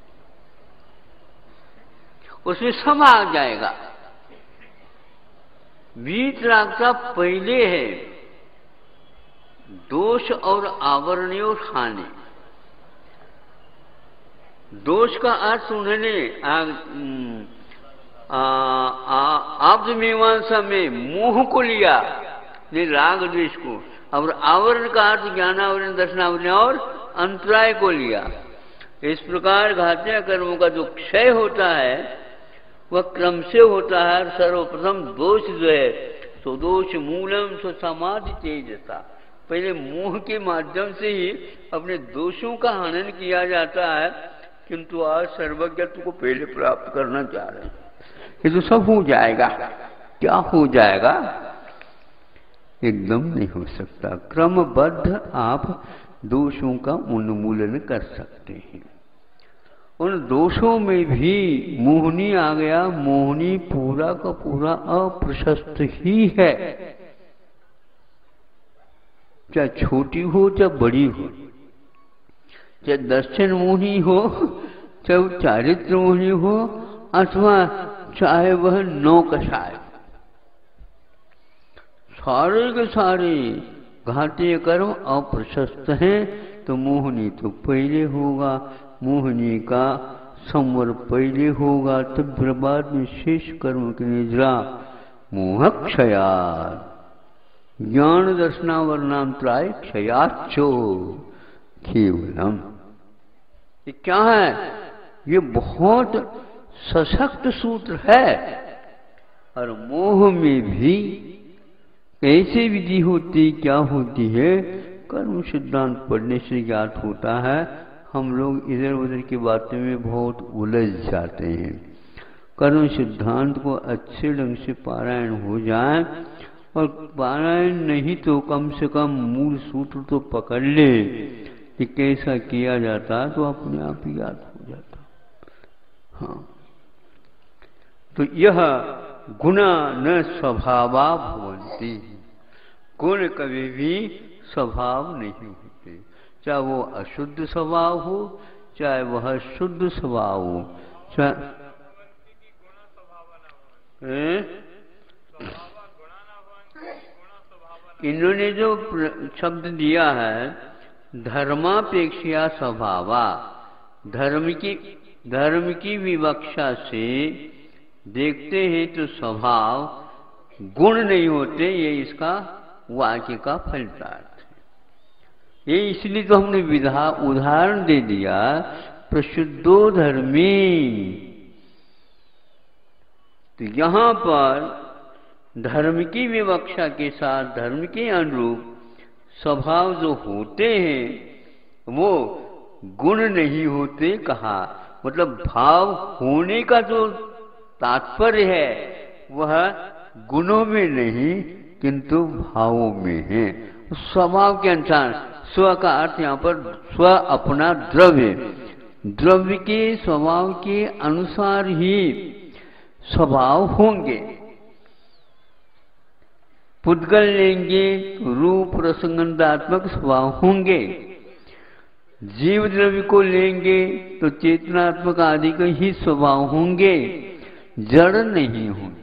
उसमें सब आ जाएगा। वीतरागता पहले है, दोष और आवरणीय हानि। दोष का अर्थ उन्होंने आप्त मीमांसा में मोह को लिया, ने राग द्वेष को, और आवरण का अर्थ ज्ञानावरण, दर्शनावरण और अंतराय को लिया। इस प्रकार घातीय कर्मों का जो क्षय होता है वह क्रम से होता है। सर्वप्रथम दोष जो है, स्वदोष मूलम स्वसमाधि तेजसा, पहले मोह के माध्यम से ही अपने दोषों का हनन किया जाता है, किंतु आज सर्वज्ञत्व को पहले प्राप्त करना चाह रहे हैं। ये तो सब हो जाएगा। क्या हो जाएगा? एकदम नहीं हो सकता। क्रमबद्ध आप दोषों का उन्मूलन कर सकते हैं। उन दोषों में भी मोहनी आ गया। मोहनी पूरा का पूरा अप्रशस्त ही है, चाहे छोटी हो चाहे बड़ी हो, चाहे दर्शन मोहनी हो, चाहे चारित्र मोहनी हो, अथवा चाहे वह नौकशाय, सारे के सारे घातीय कर्म अप्रशस्त हैं। तो मोहनी तो पहले होगा, मोहनी का संवर पहले होगा, तब बाद में शेष कर्म की निद्रा मोह क्षयात्, ज्ञान दर्शनावरणांतराय क्षयाच्चो केवलम। ये क्या है? ये बहुत सशक्त सूत्र है। और मोह में भी कैसे विधि होती, क्या होती है, कर्म सिद्धांत पढ़ने से ज्ञात होता है। हम लोग इधर उधर की बातों में बहुत उलझ जाते हैं। कर्म सिद्धांत को अच्छे ढंग से पारायण हो जाए, और पारायण नहीं तो कम से कम मूल सूत्र तो पकड़ ले कि कैसा किया जाता, तो अपने आप ही याद हो जाता। हाँ, तो यह गुणा न स्वभावा भवन्ति, गुण कभी भी स्वभाव नहीं होते, चाहे वो अशुद्ध स्वभाव हो चाहे वह शुद्ध स्वभाव हो। चाहे इन्होंने जो शब्द दिया है धर्मापेक्षा स्वभावा, धर्म की धर्म की विवक्षा से देखते हैं तो स्वभाव गुण नहीं होते, ये इसका वाक्य का फलितार्थ है। ये इसलिए तो हमने विधा उदाहरण दे दिया, प्रशुद्धो धर्मी। तो यहां पर धर्म की विवक्षा के साथ धर्म के अनुरूप स्वभाव जो होते हैं वो गुण नहीं होते कहा। मतलब भाव होने का जो तात्पर्य है वह गुणों में नहीं किंतु भावों में है, स्वभाव के अनुसार। स्व का अर्थ यहाँ पर स्व अपना द्रव्य, द्रव्य के स्वभाव के अनुसार ही स्वभाव होंगे। पुद्गल लेंगे रूप रसगंधात्मक स्वभाव होंगे, जीव द्रव्य को लेंगे तो चेतनात्मक आदि के ही स्वभाव होंगे, जड़ नहीं होंगे।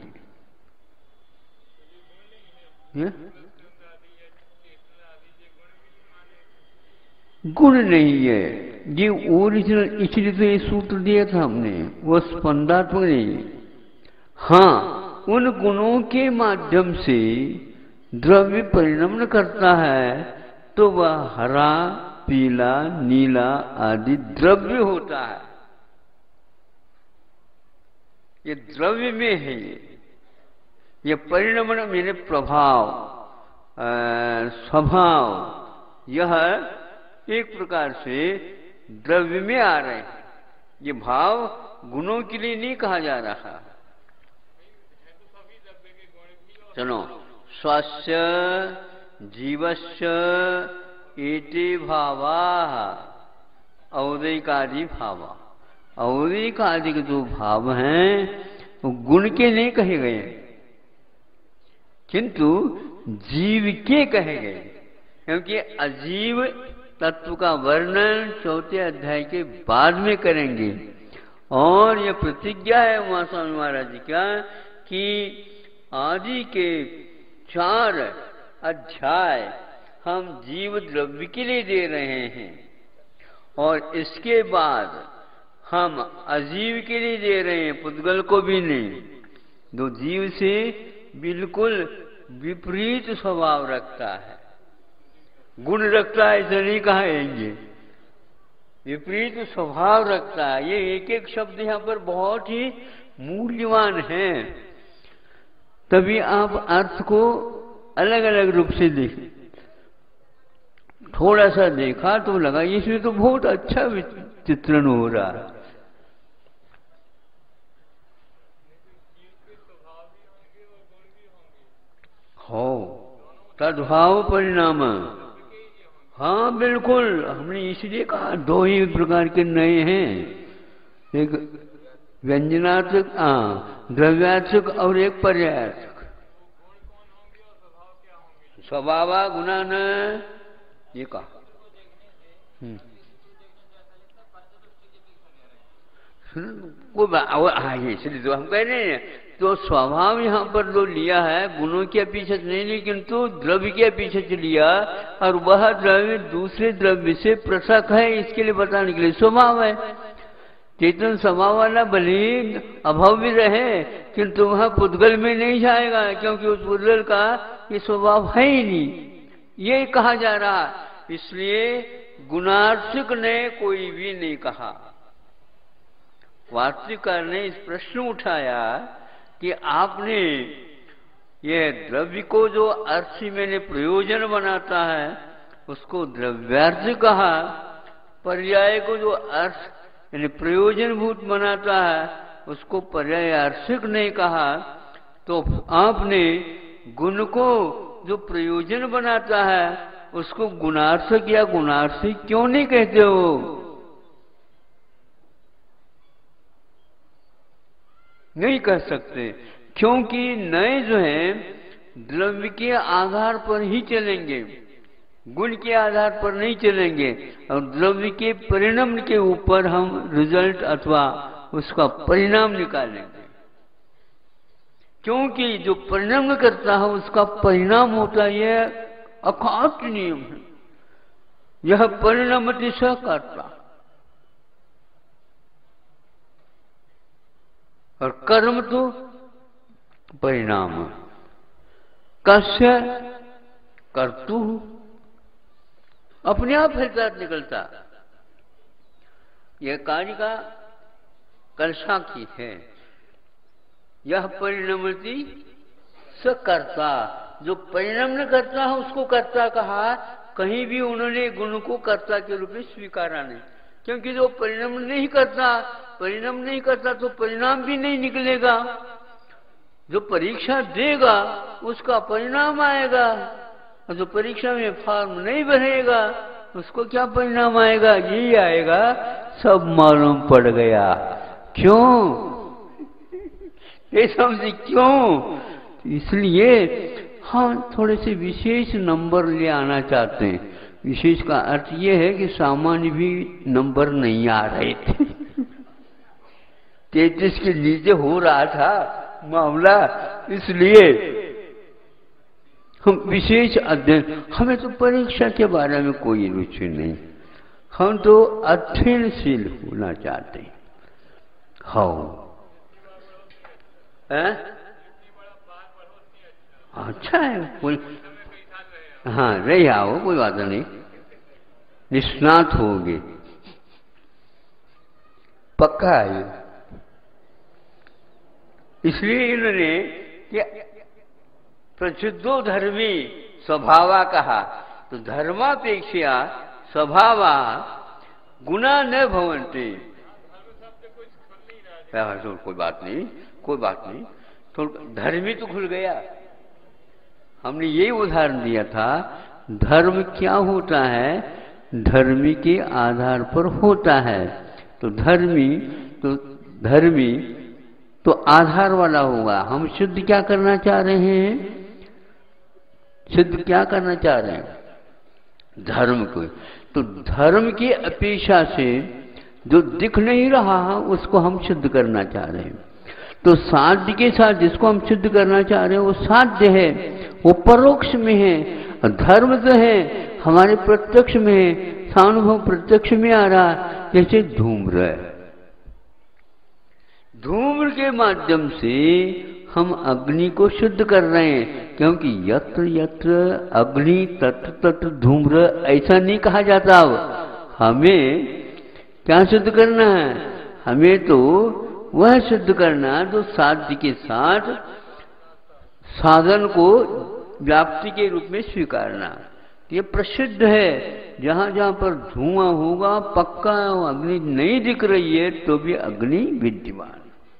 गुण नहीं है, ये ओरिजिनल, इसलिए तो ये सूत्र दिया था हमने, वो स्पंदात्मक नहीं। हाँ, उन गुणों के माध्यम से द्रव्य परिणमन करता है तो वह हरा पीला नीला आदि द्रव्य होता है। ये द्रव्य में है। ये ये परिणमन मेरे प्रभाव, स्वभाव, यह एक प्रकार से द्रव्य में आ रहे हैं। ये भाव गुणों के लिए नहीं कहा जा रहा। चलो, स्वस्य जीवस्य एते भावा औदैकादि भावा। औदैक आदि के जो भाव हैं वो गुण के नहीं कहे गए, किंतु जीव के कहे गए, क्योंकि अजीव तत्व का वर्णन चौथे अध्याय के बाद में करेंगे। और यह प्रतिज्ञा है उमा स्वामी महाराज जी का कि आदि के चार अध्याय हम जीव द्रव्य के लिए दे रहे हैं, और इसके बाद हम अजीव के लिए दे रहे हैं, पुद्गल को भी नहीं। जो जीव से बिल्कुल विपरीत स्वभाव रखता है, गुण रखता है, ऐसा नहीं कहेंगे, विपरीत स्वभाव रखता है। ये एक एक शब्द यहाँ पर बहुत ही मूल्यवान है, तभी आप अर्थ को अलग अलग रूप से देखें। थोड़ा सा देखा तो लगा इसमें तो बहुत अच्छा चित्रण हो रहा है। हो तद्भाव परिणाम, हाँ बिल्कुल, हमने इसलिए कहा दो ही प्रकार के नए हैं, एक व्यंजनात्मक, हाँ द्रव्यात्मक और एक पर्यायात्मक। स्वभाव गुणा न ये कहा। वो हाँ ये इसलिए तो हम कह रहे हैं, तो स्वभाव यहाँ पर जो लिया है गुणों के पीछे नहीं, लेकिन तो द्रव्य के पीछे से लिया, और वह द्रव्य दूसरे द्रव्य से पृथक है, इसके लिए बताने के लिए स्वभाव है। चेतन स्वभाव वाला भले अभाव भी रहे, किंतु वह पुद्गल में नहीं जाएगा, क्योंकि उस पुद्गल का ये स्वभाव है ही नहीं, ये कहा जा रहा। इसलिए गुणार्थिक ने कोई भी नहीं कहा। वास्तविकार ने इस प्रश्न उठाया कि आपने ये द्रव्य को जो अर्थ मैंने प्रयोजन बनाता है उसको द्रव्यार्थ कहा, पर्याय को जो अर्थ यानी प्रयोजनभूत बनाता है उसको पर्यायार्थिक नहीं कहा। तो आपने गुण को जो प्रयोजन बनाता है उसको गुणार्थक या गुणार्थिक क्यों नहीं कहते हो? नहीं कह सकते, क्योंकि नए जो है द्रव्य के आधार पर ही चलेंगे, गुण के आधार पर नहीं चलेंगे, और द्रव्य के परिणाम के ऊपर हम रिजल्ट अथवा उसका परिणाम निकालेंगे। क्योंकि जो परिणाम करता है उसका परिणाम होता है, यह अकाट नियम है। यह परिणामति स कर्ता, और कर्म तो परिणाम। कस्य कर्तु, अपने आप फलदार निकलता। यह कार्य का कलशा की है। यह परिणमति स कर्ता, जो परिणाम न करता है उसको कर्ता कहा। कहीं भी उन्होंने गुण को कर्ता के रूप में स्वीकारा नहीं, क्योंकि जो परिणाम नहीं करता, परिणाम नहीं करता तो परिणाम भी नहीं निकलेगा। जो परीक्षा देगा उसका परिणाम आएगा, और जो परीक्षा में फॉर्म नहीं भरेगा उसको क्या परिणाम आएगा? यही आएगा, सब मालूम पड़ गया। क्यों? ये समझे क्यों? इसलिए हाँ थोड़े से विशेष नंबर ले आना चाहते हैं। विशेष का अर्थ ये है कि सामान्य भी नंबर नहीं आ रहे थे। तैतीस के नीचे हो रहा था मामला, इसलिए हम विशेष अध्ययन, हमें तो परीक्षा के बारे में कोई रुचि नहीं, हम तो अध्ययनशील होना चाहते हैं। हाँ अच्छा है, कोई हाँ रही आओ, कोई बात नहीं, निष्णात होगे, पक्का है। इसलिए इन्होंने कि प्रसिद्धो धर्मी स्वभावा कहा। तो धर्मापेक्षा स्वभावा गुना न भवन्ति। तो कोई बात नहीं, कोई बात नहीं, तो धर्मी तो खुल गया। हमने यही उदाहरण दिया था, धर्म क्या होता है, धर्मी के आधार पर होता है। तो धर्मी तो धर्मी तो आधार वाला होगा। हम शुद्ध क्या करना चाह रहे हैं, सिद्ध क्या करना चाह रहे हैं, धर्म को। तो धर्म की अपेक्षा से जो दिख नहीं रहा उसको हम सिद्ध करना चाह रहे हैं। तो साध्य के साथ जिसको हम सिद्ध करना चाह रहे हैं वो साध्य है, वो परोक्ष में है। और धर्म जो है हमारे प्रत्यक्ष में है, सानुभव प्रत्यक्ष में आ रहा। जैसे धूम्र है, धूम्र के माध्यम से हम अग्नि को शुद्ध कर रहे हैं, क्योंकि यत्र यत्र अग्नि तत्र तत्र धूम्र ऐसा नहीं कहा जाता। अब हमें क्या शुद्ध करना है, हमें तो वह शुद्ध करना जो साध्य के साथ साधन को व्याप्ति के रूप में स्वीकारना। ये प्रसिद्ध है, जहां जहां पर धुआं होगा पक्का अग्नि नहीं दिख रही है तो भी अग्नि विद्यमान।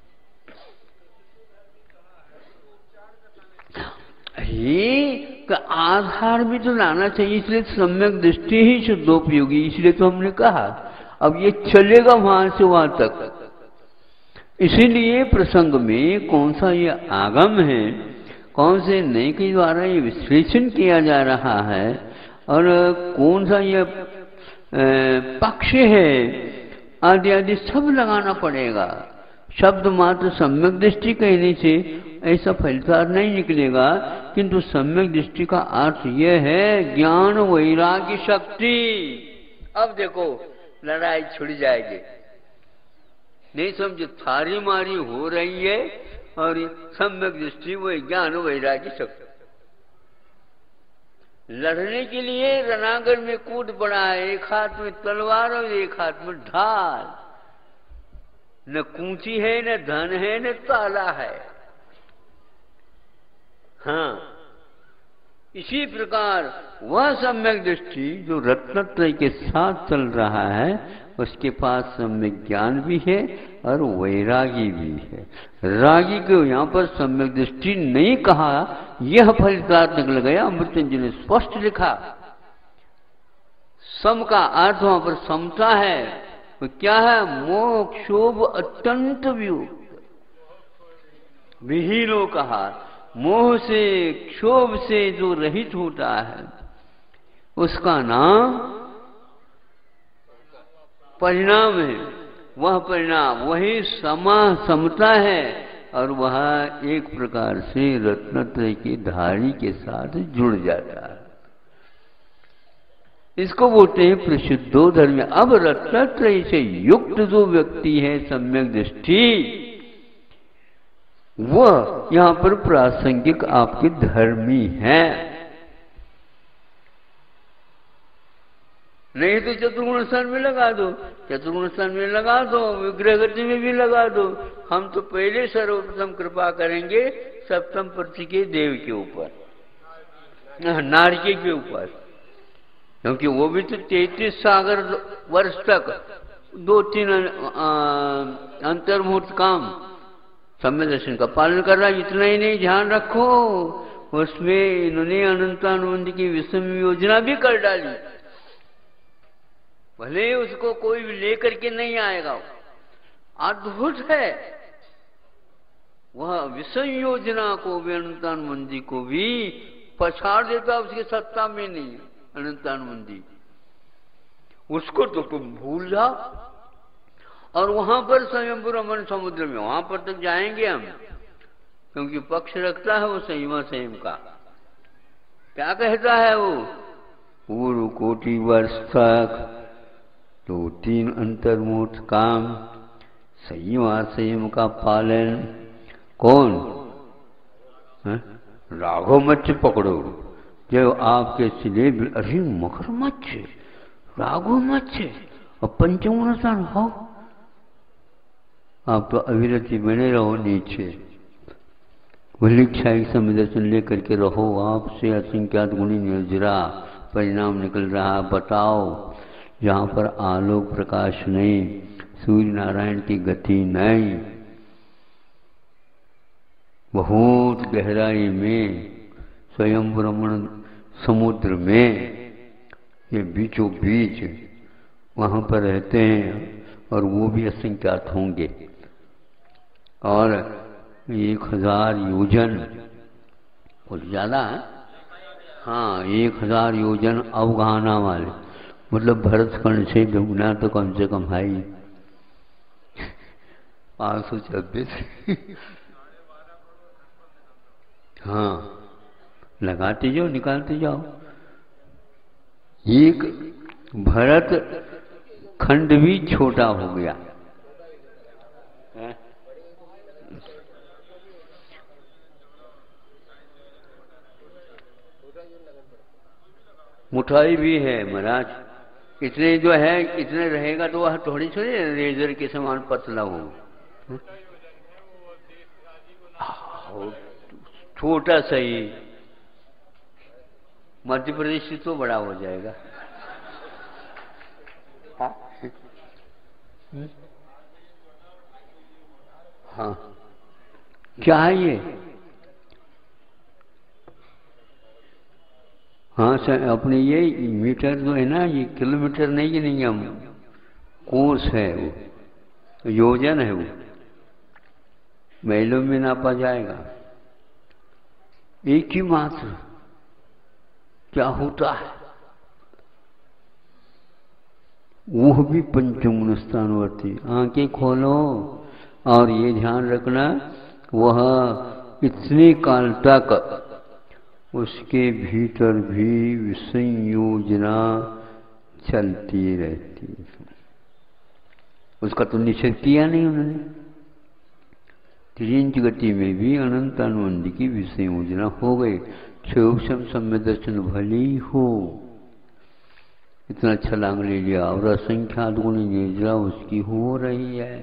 ये का आधार भी तो लाना चाहिए, इसलिए सम्यक दृष्टि ही शुद्धोपयोगी। इसलिए तो हमने कहा अब ये चलेगा वहां से वहां तक। इसीलिए प्रसंग में कौन सा ये आगम है, कौन से नए के द्वारा ये विश्लेषण किया जा रहा है और कौन सा ये पक्ष है आदि आदि सब लगाना पड़ेगा। शब्द मात्र सम्यक दृष्टि कहने से ऐसा फलितार्थ नहीं निकलेगा, किंतु सम्यक दृष्टि का अर्थ यह है ज्ञान वैराग्य शक्ति। अब देखो लड़ाई छुड़ जाएगी, नहीं समझो थारी मारी हो रही है और सम्यक दृष्टि वो ज्ञान वैराग्य शक्ति। लड़ने के लिए रणांगण में कूद पड़ा है, एक हाथ में तलवार और एक हाथ में ढाल। न कूंची है, न धन है, न ताला है। हाँ, इसी प्रकार वह सम्यक दृष्टि जो रत्नत्रय के साथ चल रहा है उसके पास सम्यक ज्ञान भी है और वैरागी भी है। रागी को यहाँ पर सम्यक दृष्टि नहीं कहा, यह फलितार्थ निकल गया। अमृतंजन ने स्पष्ट लिखा, सम का अर्थ वहां पर समता है। तो क्या है, मोह क्षोभ अत्यंत वियुक्त। विहीनो कहा, मोह से क्षोभ से जो रहित होता है उसका नाम परिणाम है। वह परिणाम वही समा समता है और वह एक प्रकार से रत्नत्रय की धारी के साथ जुड़ जाता है। इसको बोलते हैं प्रसिद्धो धर्म। अब रत्नत्रय से युक्त जो व्यक्ति है सम्यक दृष्टि, वह यहां पर प्रासंगिक आपके धर्मी है। नहीं तो चतुर्गुण स्थान में लगा दो, चतुर्गुण स्थान में लगा दो, विग्रह गति में भी लगा दो। हम तो पहले सर्वप्रथम कृपा करेंगे सप्तम प्रति के देव के ऊपर, नारिके के ऊपर, क्योंकि वो भी तो तैतीस सागर वर्ष तक दो तीन अंतर्मुहूर्त काम सम्यक दर्शन का पालन कर रहा है। इतना ही नहीं, ध्यान रखो उसमें इन्होंने अनंतानुबंध की विषम योजना भी कर डाली। भले उसको कोई लेकर के नहीं आएगा, अद्भुत है। वह विषम योजना को भी अनंतानुबंधी को भी पछाड़ देता, उसकी सत्ता में नहीं अनंतानुबंधी। उसको तो तुम भूल जाओ। और वहां पर स्वयंभू रमन समुद्र में वहां पर तक जाएंगे हम, क्योंकि पक्ष रखता है वो संयमा संयम का। क्या कहता है वो, पूर्व कोटि वर्ष तक तो तीन अंतर्मुहूर्त काम, संयमा संयम का पालन। कौन है? राघव मच्छ पकड़ो, जो आपके सिले अरे मगरमच्छ, राघव मच्छ और पंचमूर्त हो, आप तो अविरति बने रहो नीचे, वलिक्षाई समय दर्शन लेकर के रहो, आपसे असंख्यात गुणी निर्जरा परिणाम निकल रहा। बताओ, जहाँ पर आलोक प्रकाश नहीं, सूर्य नारायण की गति नहीं, बहुत गहराई में स्वयं ब्रह्मण समुद्र में ये बीचों बीच वहाँ पर रहते हैं, और वो भी असंख्यात होंगे। और एक हजार योजन कुछ ज़्यादा है, हाँ, एक हजार योजन अवगाहना वाले, मतलब भरतखंड से दुगना तो कम से कम है ही पाँच सौ छब्बीस हाँ, लगाते जाओ, निकालते जाओ। एक भरत खंड भी छोटा हो गया। मुठाई भी है महाराज, इतने जो है, इतने रहेगा तो वह थोड़ी थोड़ी रेजर के समान पतला हो, छोटा सही। मध्य प्रदेश से तो बड़ा हो जाएगा। हाँ, क्या है ये? हाँ सर, अपने ये मीटर जो है ना, ये किलोमीटर नहीं कि नहीं, हम कोस है, वो योजन है, वो मैलों में नापा जाएगा। एक ही मात्र क्या होता है, वो भी पंचगुण स्थानवर्ती। आंखें खोलो और ये ध्यान रखना, वह इतने काल तक उसके भीतर भी विसंयोजना चलती रहती है। उसका तो निषेध किया नहीं उन्होंने। त्रिंच गति में भी अनंतानुबंध की विसंयोजना हो गई। सूक्ष्म सम्य दर्शन भले ही हो, इतना छलांग ले लिया, और असंख्यात गुण निर्जरा उसकी हो रही है।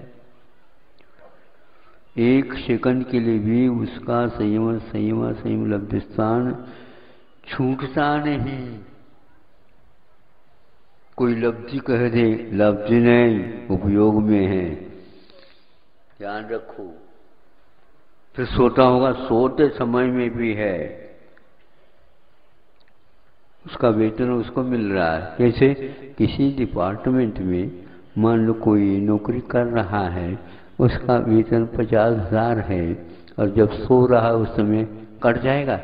एक सेकंड के लिए भी उसका संयम संयम संयम लब्ध स्थान छूटता नहीं। कोई लब्धि कह दे, लब्धि नहीं, उपयोग में है, ध्यान रखो। फिर सोता होगा, सोते समय में भी है, उसका वेतन उसको मिल रहा है। जैसे किसी डिपार्टमेंट में मान लो कोई नौकरी कर रहा है, उसका वेतन पचास हजार है, और जब सो रहा है उस समय कट जाएगा,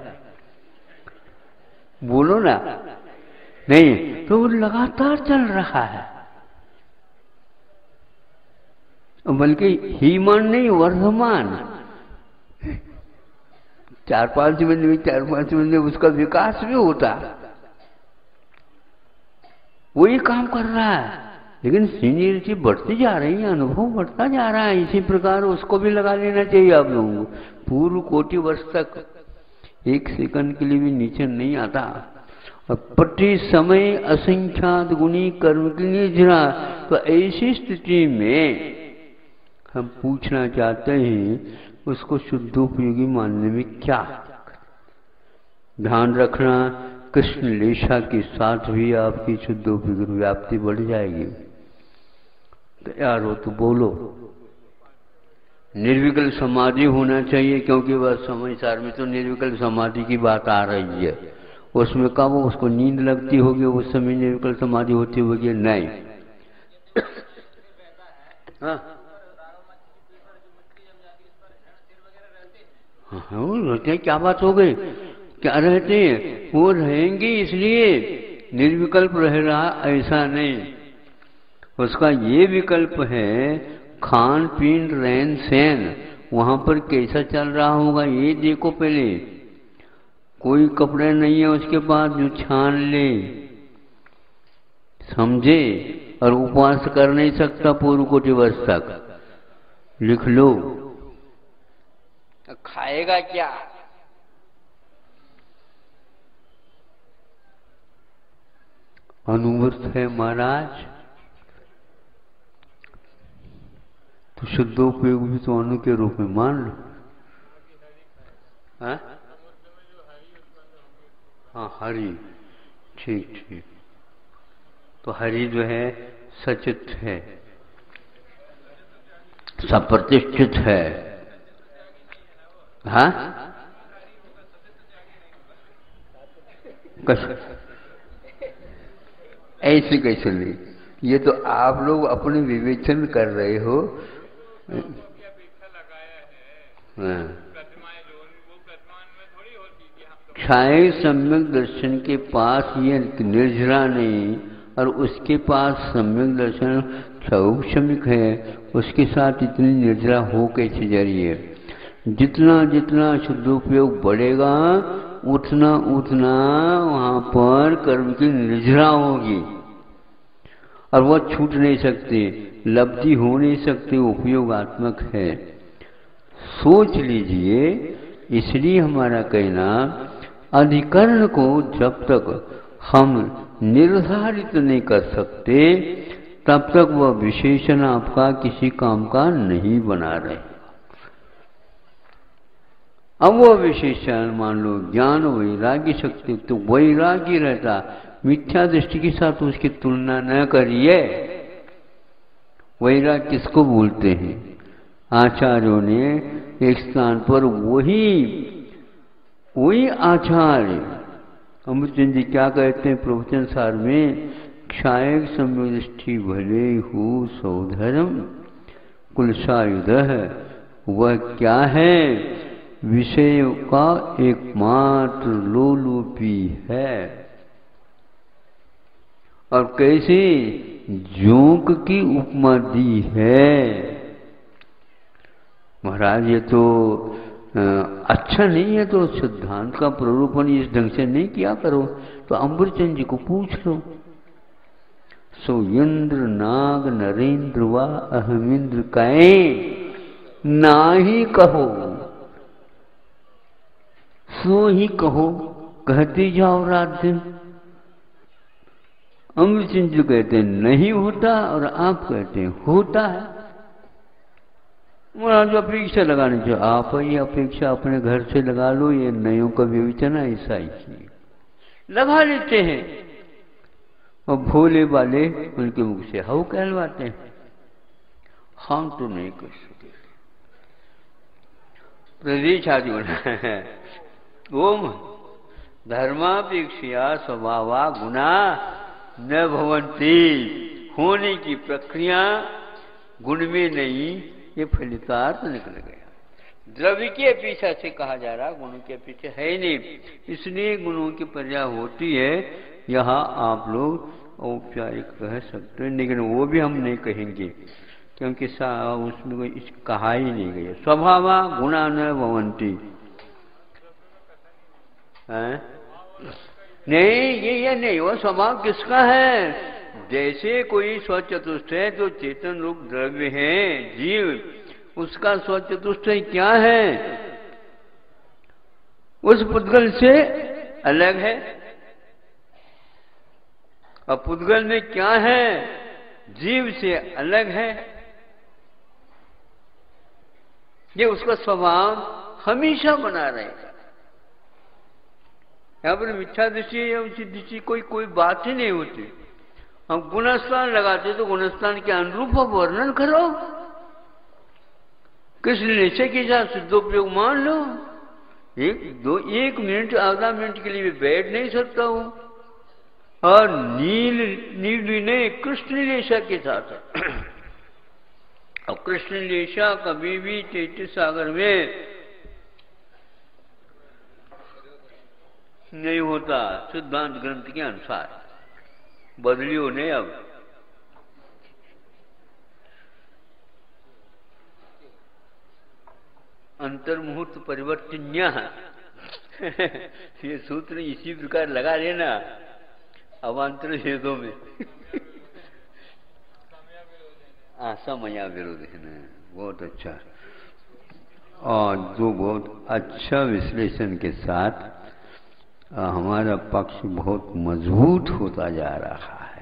बोलो ना, नहीं, तो वो लगातार चल रहा है। बल्कि हीमान नहीं, वर्धमान। चार पांच महीने में चार पांच महीने में उसका विकास भी होता, वही काम कर रहा है, लेकिन सीनियरिटी बढ़ती जा रही है, अनुभव बढ़ता जा रहा है। इसी प्रकार उसको भी लगा लेना चाहिए आप लोगों को। पूर्व कोटि वर्ष तक एक सेकंड के लिए भी नीचे नहीं आता, और प्रति समय असंख्यात गुणी कर्म की निर्जरा। तो ऐसी स्थिति में हम पूछना चाहते हैं, उसको शुद्धोपयोगी मानने में क्या? ध्यान रखना, कृष्ण लेशा के साथ भी आपकी शुद्धोपयोगी व्याप्ति बढ़ जाएगी। तैयार हो तो बोलो। निर्विकल्प समाधि होना चाहिए, क्योंकि वह समय सार में तो निर्विकल्प समाधि की बात आ रही है। उसमें कब उसको नींद लगती होगी, उस समय निर्विकल्प समाधि होती होगी? नहीं। हाँ हाँ, वो रहते हैं, क्या बात हो गई, क्या रहते हैं? वो रहेंगे, इसलिए निर्विकल्प रह रहा ऐसा नहीं। उसका ये विकल्प है, खान पीन रहन सहन वहां पर कैसा चल रहा होगा ये देखो पहले। कोई कपड़े नहीं है उसके पास जो छान ले, समझे, और उपवास कर नहीं सकता पूर्व कोटि वर्ष तक। लिख लो, खाएगा क्या? अनुवर्त है महाराज, तो शुद्धोपयोग भी तो अणु के रूप में मान लो। हाँ हाँ हरि, ठीक ठीक। तो हरि जो है सचित है, सप्रतिष्ठित है। हाँ कैसे, ऐसे कैसे नहीं, ये तो आप लोग अपने विवेचन कर रहे हो। हाँ, छाया सम्यक दर्शन के पास ये निर्जरा नहीं, और उसके पास सम्यक दर्शन क्षमिक है, उसके साथ इतनी निर्जरा हो कैसे जा रही है। जितना जितना शुद्धोपयोग बढ़ेगा उतना उतना वहां पर कर्म की निर्जरा होगी, और वह छूट नहीं सकती, लब्धि हो नहीं सकती, उपयोगात्मक है। सोच लीजिए, इसलिए हमारा कहना, अधिकरण को जब तक हम निर्धारित नहीं कर सकते तब तक वह विशेषण आपका किसी काम का नहीं बना रहे। अब वह विशेषण मान लो ज्ञान वैराग्य शक्ति, तो वैराग्य रहता, मिथ्या दृष्टि के साथ उसकी तुलना न करिए। वैराग्य किसको बोलते हैं? आचार्यों ने एक स्थान पर वही वही आचार्य अमृतचंद जी क्या कहते हैं प्रवचन सार में, क्षायक सम्यदृष्टि भले हो सौधर्म कुलसायुध, वह क्या है? विषय का एकमात्र लोलुपी है। और कैसे? जोंक की उपमा दी है। महाराज ये तो अच्छा नहीं है, तो सिद्धांत का प्ररूपण इस ढंग से नहीं किया करो। तो अमृतचंद जी को पूछ लो। सो इंद्र नाग नरेंद्र व अहमिंद्र कहे ना ही कहो, सो ही कहो, कहते जाओ रात दिन। अमृतचंद जी कहते हैं नहीं होता, और आप कहते हैं होता है। महाराज अपेक्षा लगानी चाहिए, आप ही अपेक्षा अपने घर से लगा लो। ये नयों का विवेचन ऐसा ही लगा लेते हैं, और भोले वाले उनके मुख से हाउ कहलवाते हैं। हम तो नहीं कर सकते। प्रदेश आदि बना है ओम धर्मापेक्षा स्वभावा गुना न भवंती, होने की प्रक्रिया गुण में नहीं, ये फलितार्थ निकल गया। द्रव्य की अपेक्षा से कहा जा रहा, गुणों की अपेक्षा है नहीं, इसलिए गुणों की पर्याय होती है। यहाँ आप लोग औपचारिक कह सकते हैं, लेकिन वो भी हम नहीं कहेंगे, क्योंकि उसमें कोई कहा ही नहीं गया। स्वभावा गुणा न भवंती, नहीं ये ये नहीं, वो स्वभाव किसका है? जैसे कोई स्वचतुष्ट है, तो चेतन रूप द्रव्य है जीव, उसका स्वचतुष्ट क्या है? उस पुद्गल से अलग है। और पुद्गल में क्या है? जीव से अलग है। ये उसका स्वभाव हमेशा बना रहेगा। यहाँ पर मिथ्या दृष्टि या उसी दृष्टि कोई कोई बात ही नहीं होती। हम गुणस्थान लगाते तो गुणस्थान के अनुरूप वर्णन करो, किस निश्चय के साथ सिद्धोपयोग मान लो। एक दो एक मिनट आधा मिनट के लिए भी बैठ नहीं सकता हूं, और नील नील ने कृष्ण लेशा के साथ है। और कृष्ण लेशा कभी भी चैत्य सागर में नहीं होता, सिद्धांत ग्रंथ के अनुसार। बदलियो ने अब अंतर्मुहूर्त परिवर्तन्य ये सूत्र इसी प्रकार लगा लेना अवांतर भेदों में। असमया विरोध है ना, बहुत अच्छा। और जो बहुत अच्छा विश्लेषण के साथ हमारा पक्ष बहुत मजबूत होता जा रहा है।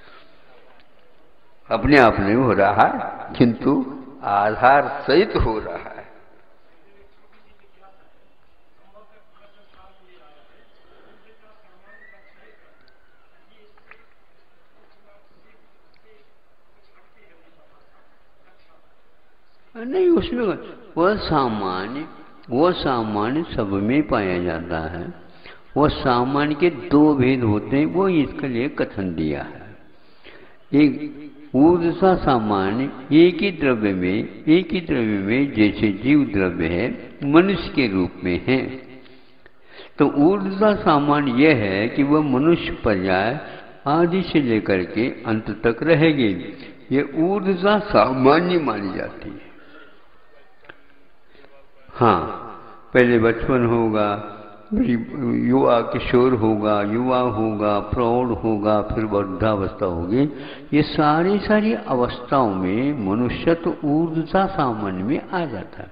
अपने आप नहीं हो रहा है, किंतु आधार सहित हो रहा है। नहीं, उसमें वह सामान्य वह सामान्य सब में पाया जाता है। वह सामान्य के दो भेद होते हैं, वो इसके लिए कथन दिया है। एक ऊर्ध्वा सामान्य एक ही द्रव्य में एक ही द्रव्य में जैसे जीव द्रव्य है, मनुष्य के रूप में है। तो ऊर्ध्वा सामान्य यह है कि वह मनुष्य पर्याय आदि से लेकर के अंत तक रहेगी। ये ऊर्ध्वा सामान्य मानी जाती है। हाँ, पहले बचपन होगा, युवा किशोर होगा, युवा होगा, प्रौढ़ होगा, फिर वृद्धावस्था होगी। ये सारी सारी अवस्थाओं में मनुष्य तो ऊर्ध्वा सामान्य में आ जाता है,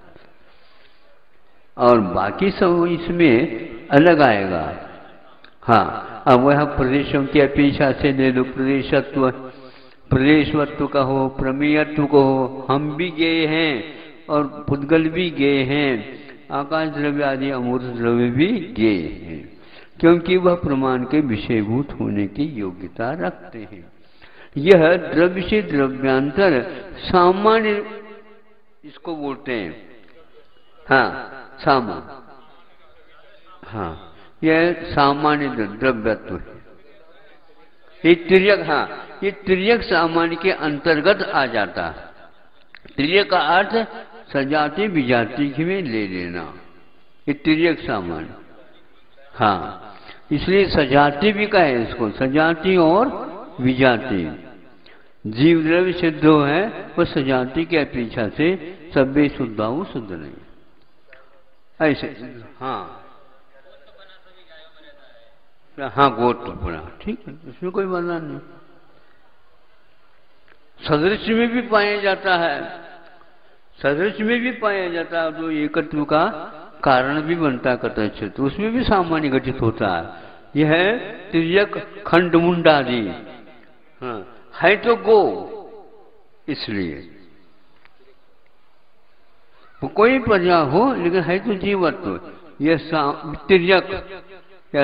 और बाकी सब इसमें अलग आएगा। हाँ, अब वह प्रदेशों की अपेक्षा से ले लो, प्रदेशत्व, प्रदेशवत्व का हो, प्रमेयत्व को हो। हम भी गए हैं और पुद्गल भी गए हैं, आकाश द्रव्य आदि अमूर्त द्रव्य भी गए हैं, क्योंकि वह प्रमाण के विषयभूत होने की योग्यता रखते हैं। यह द्रव्य से द्रव्यांतर सामान्य इसको बोलते हैं। हाँ, सामान्य, हाँ, यह सामान्य द्रव्यत्व है। ये तिर्यक, हाँ, ये तिर्यक सामान्य के अंतर्गत आ जाता है। तिर्यक का अर्थ सजाति विजाति में ले लेना, ये तिर्यक सामान्य। हाँ, इसलिए सजाति भी कहे इसको, सजाति और विजाति। जीव द्रव्य सिद्ध है, वो सजाति की अपेक्षा से सभ्य शुद्धाऊ शुद्ध नहीं, ऐसे। हाँ हाँ, गोत्र बना, ठीक है, इसमें कोई बंधन नहीं। सदृश में भी पाया जाता है, सदृश में भी पाया जाता है, जो एकत्व का कारण भी बनता है कतचित, तो उसमें भी सामान्य घटित होता है। यह है तिर्यक खंड मुंडादि। हाँ, है तो गो, इसलिए वो कोई प्रजा हो लेकिन है तो जीवत्व। यह तिर्यक या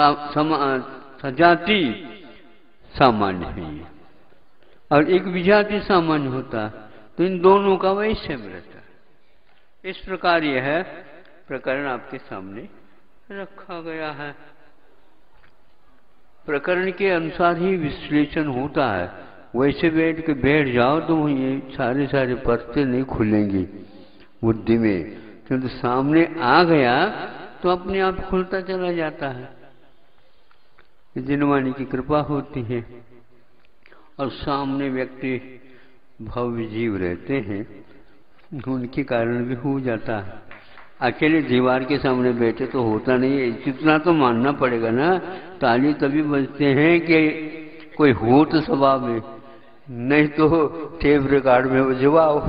सजाति सामान्य है, और एक विजाति सामान्य होता है, तो इन दोनों का वैश्य रहता है। इस प्रकार यह है प्रकरण आपके सामने रखा गया है। प्रकरण के अनुसार ही विश्लेषण होता है। वैसे बैठ के बैठ जाओ तो ये सारे सारे परतें नहीं खुलेंगी बुद्धि में, क्योंकि सामने आ गया तो अपने आप खुलता चला जाता है। जिनवाणी की कृपा होती है, और सामने व्यक्ति भव्य जीव रहते हैं, उनके कारण भी हो जाता है। अकेले दीवार के सामने बैठे तो होता नहीं है, इतना तो मानना पड़ेगा ना। ताली तभी बजते हैं कि कोई हो तो सभा में, नहीं तो टेप रिकॉर्ड में बजवाओ।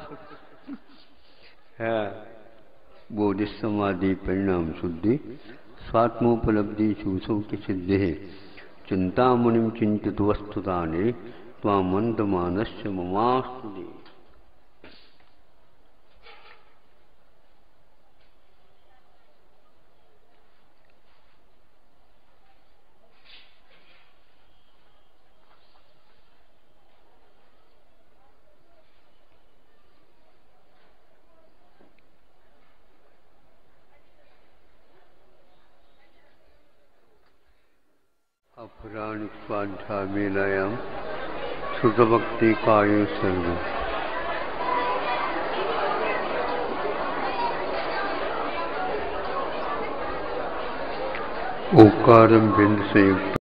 हाँ, बोधि समाधि परिणाम शुद्धि स्वात्मोपलब्धि सुसौ की सिद्धि है। चिंता मुनिम चिंतित वस्तुता ने त्वामंद मानस्य ममास्तुति। अपराणिक स्वाध्याय मेलायाम श्रुतभक्ति काये सर्व। ओकारं बिंद संयुक्त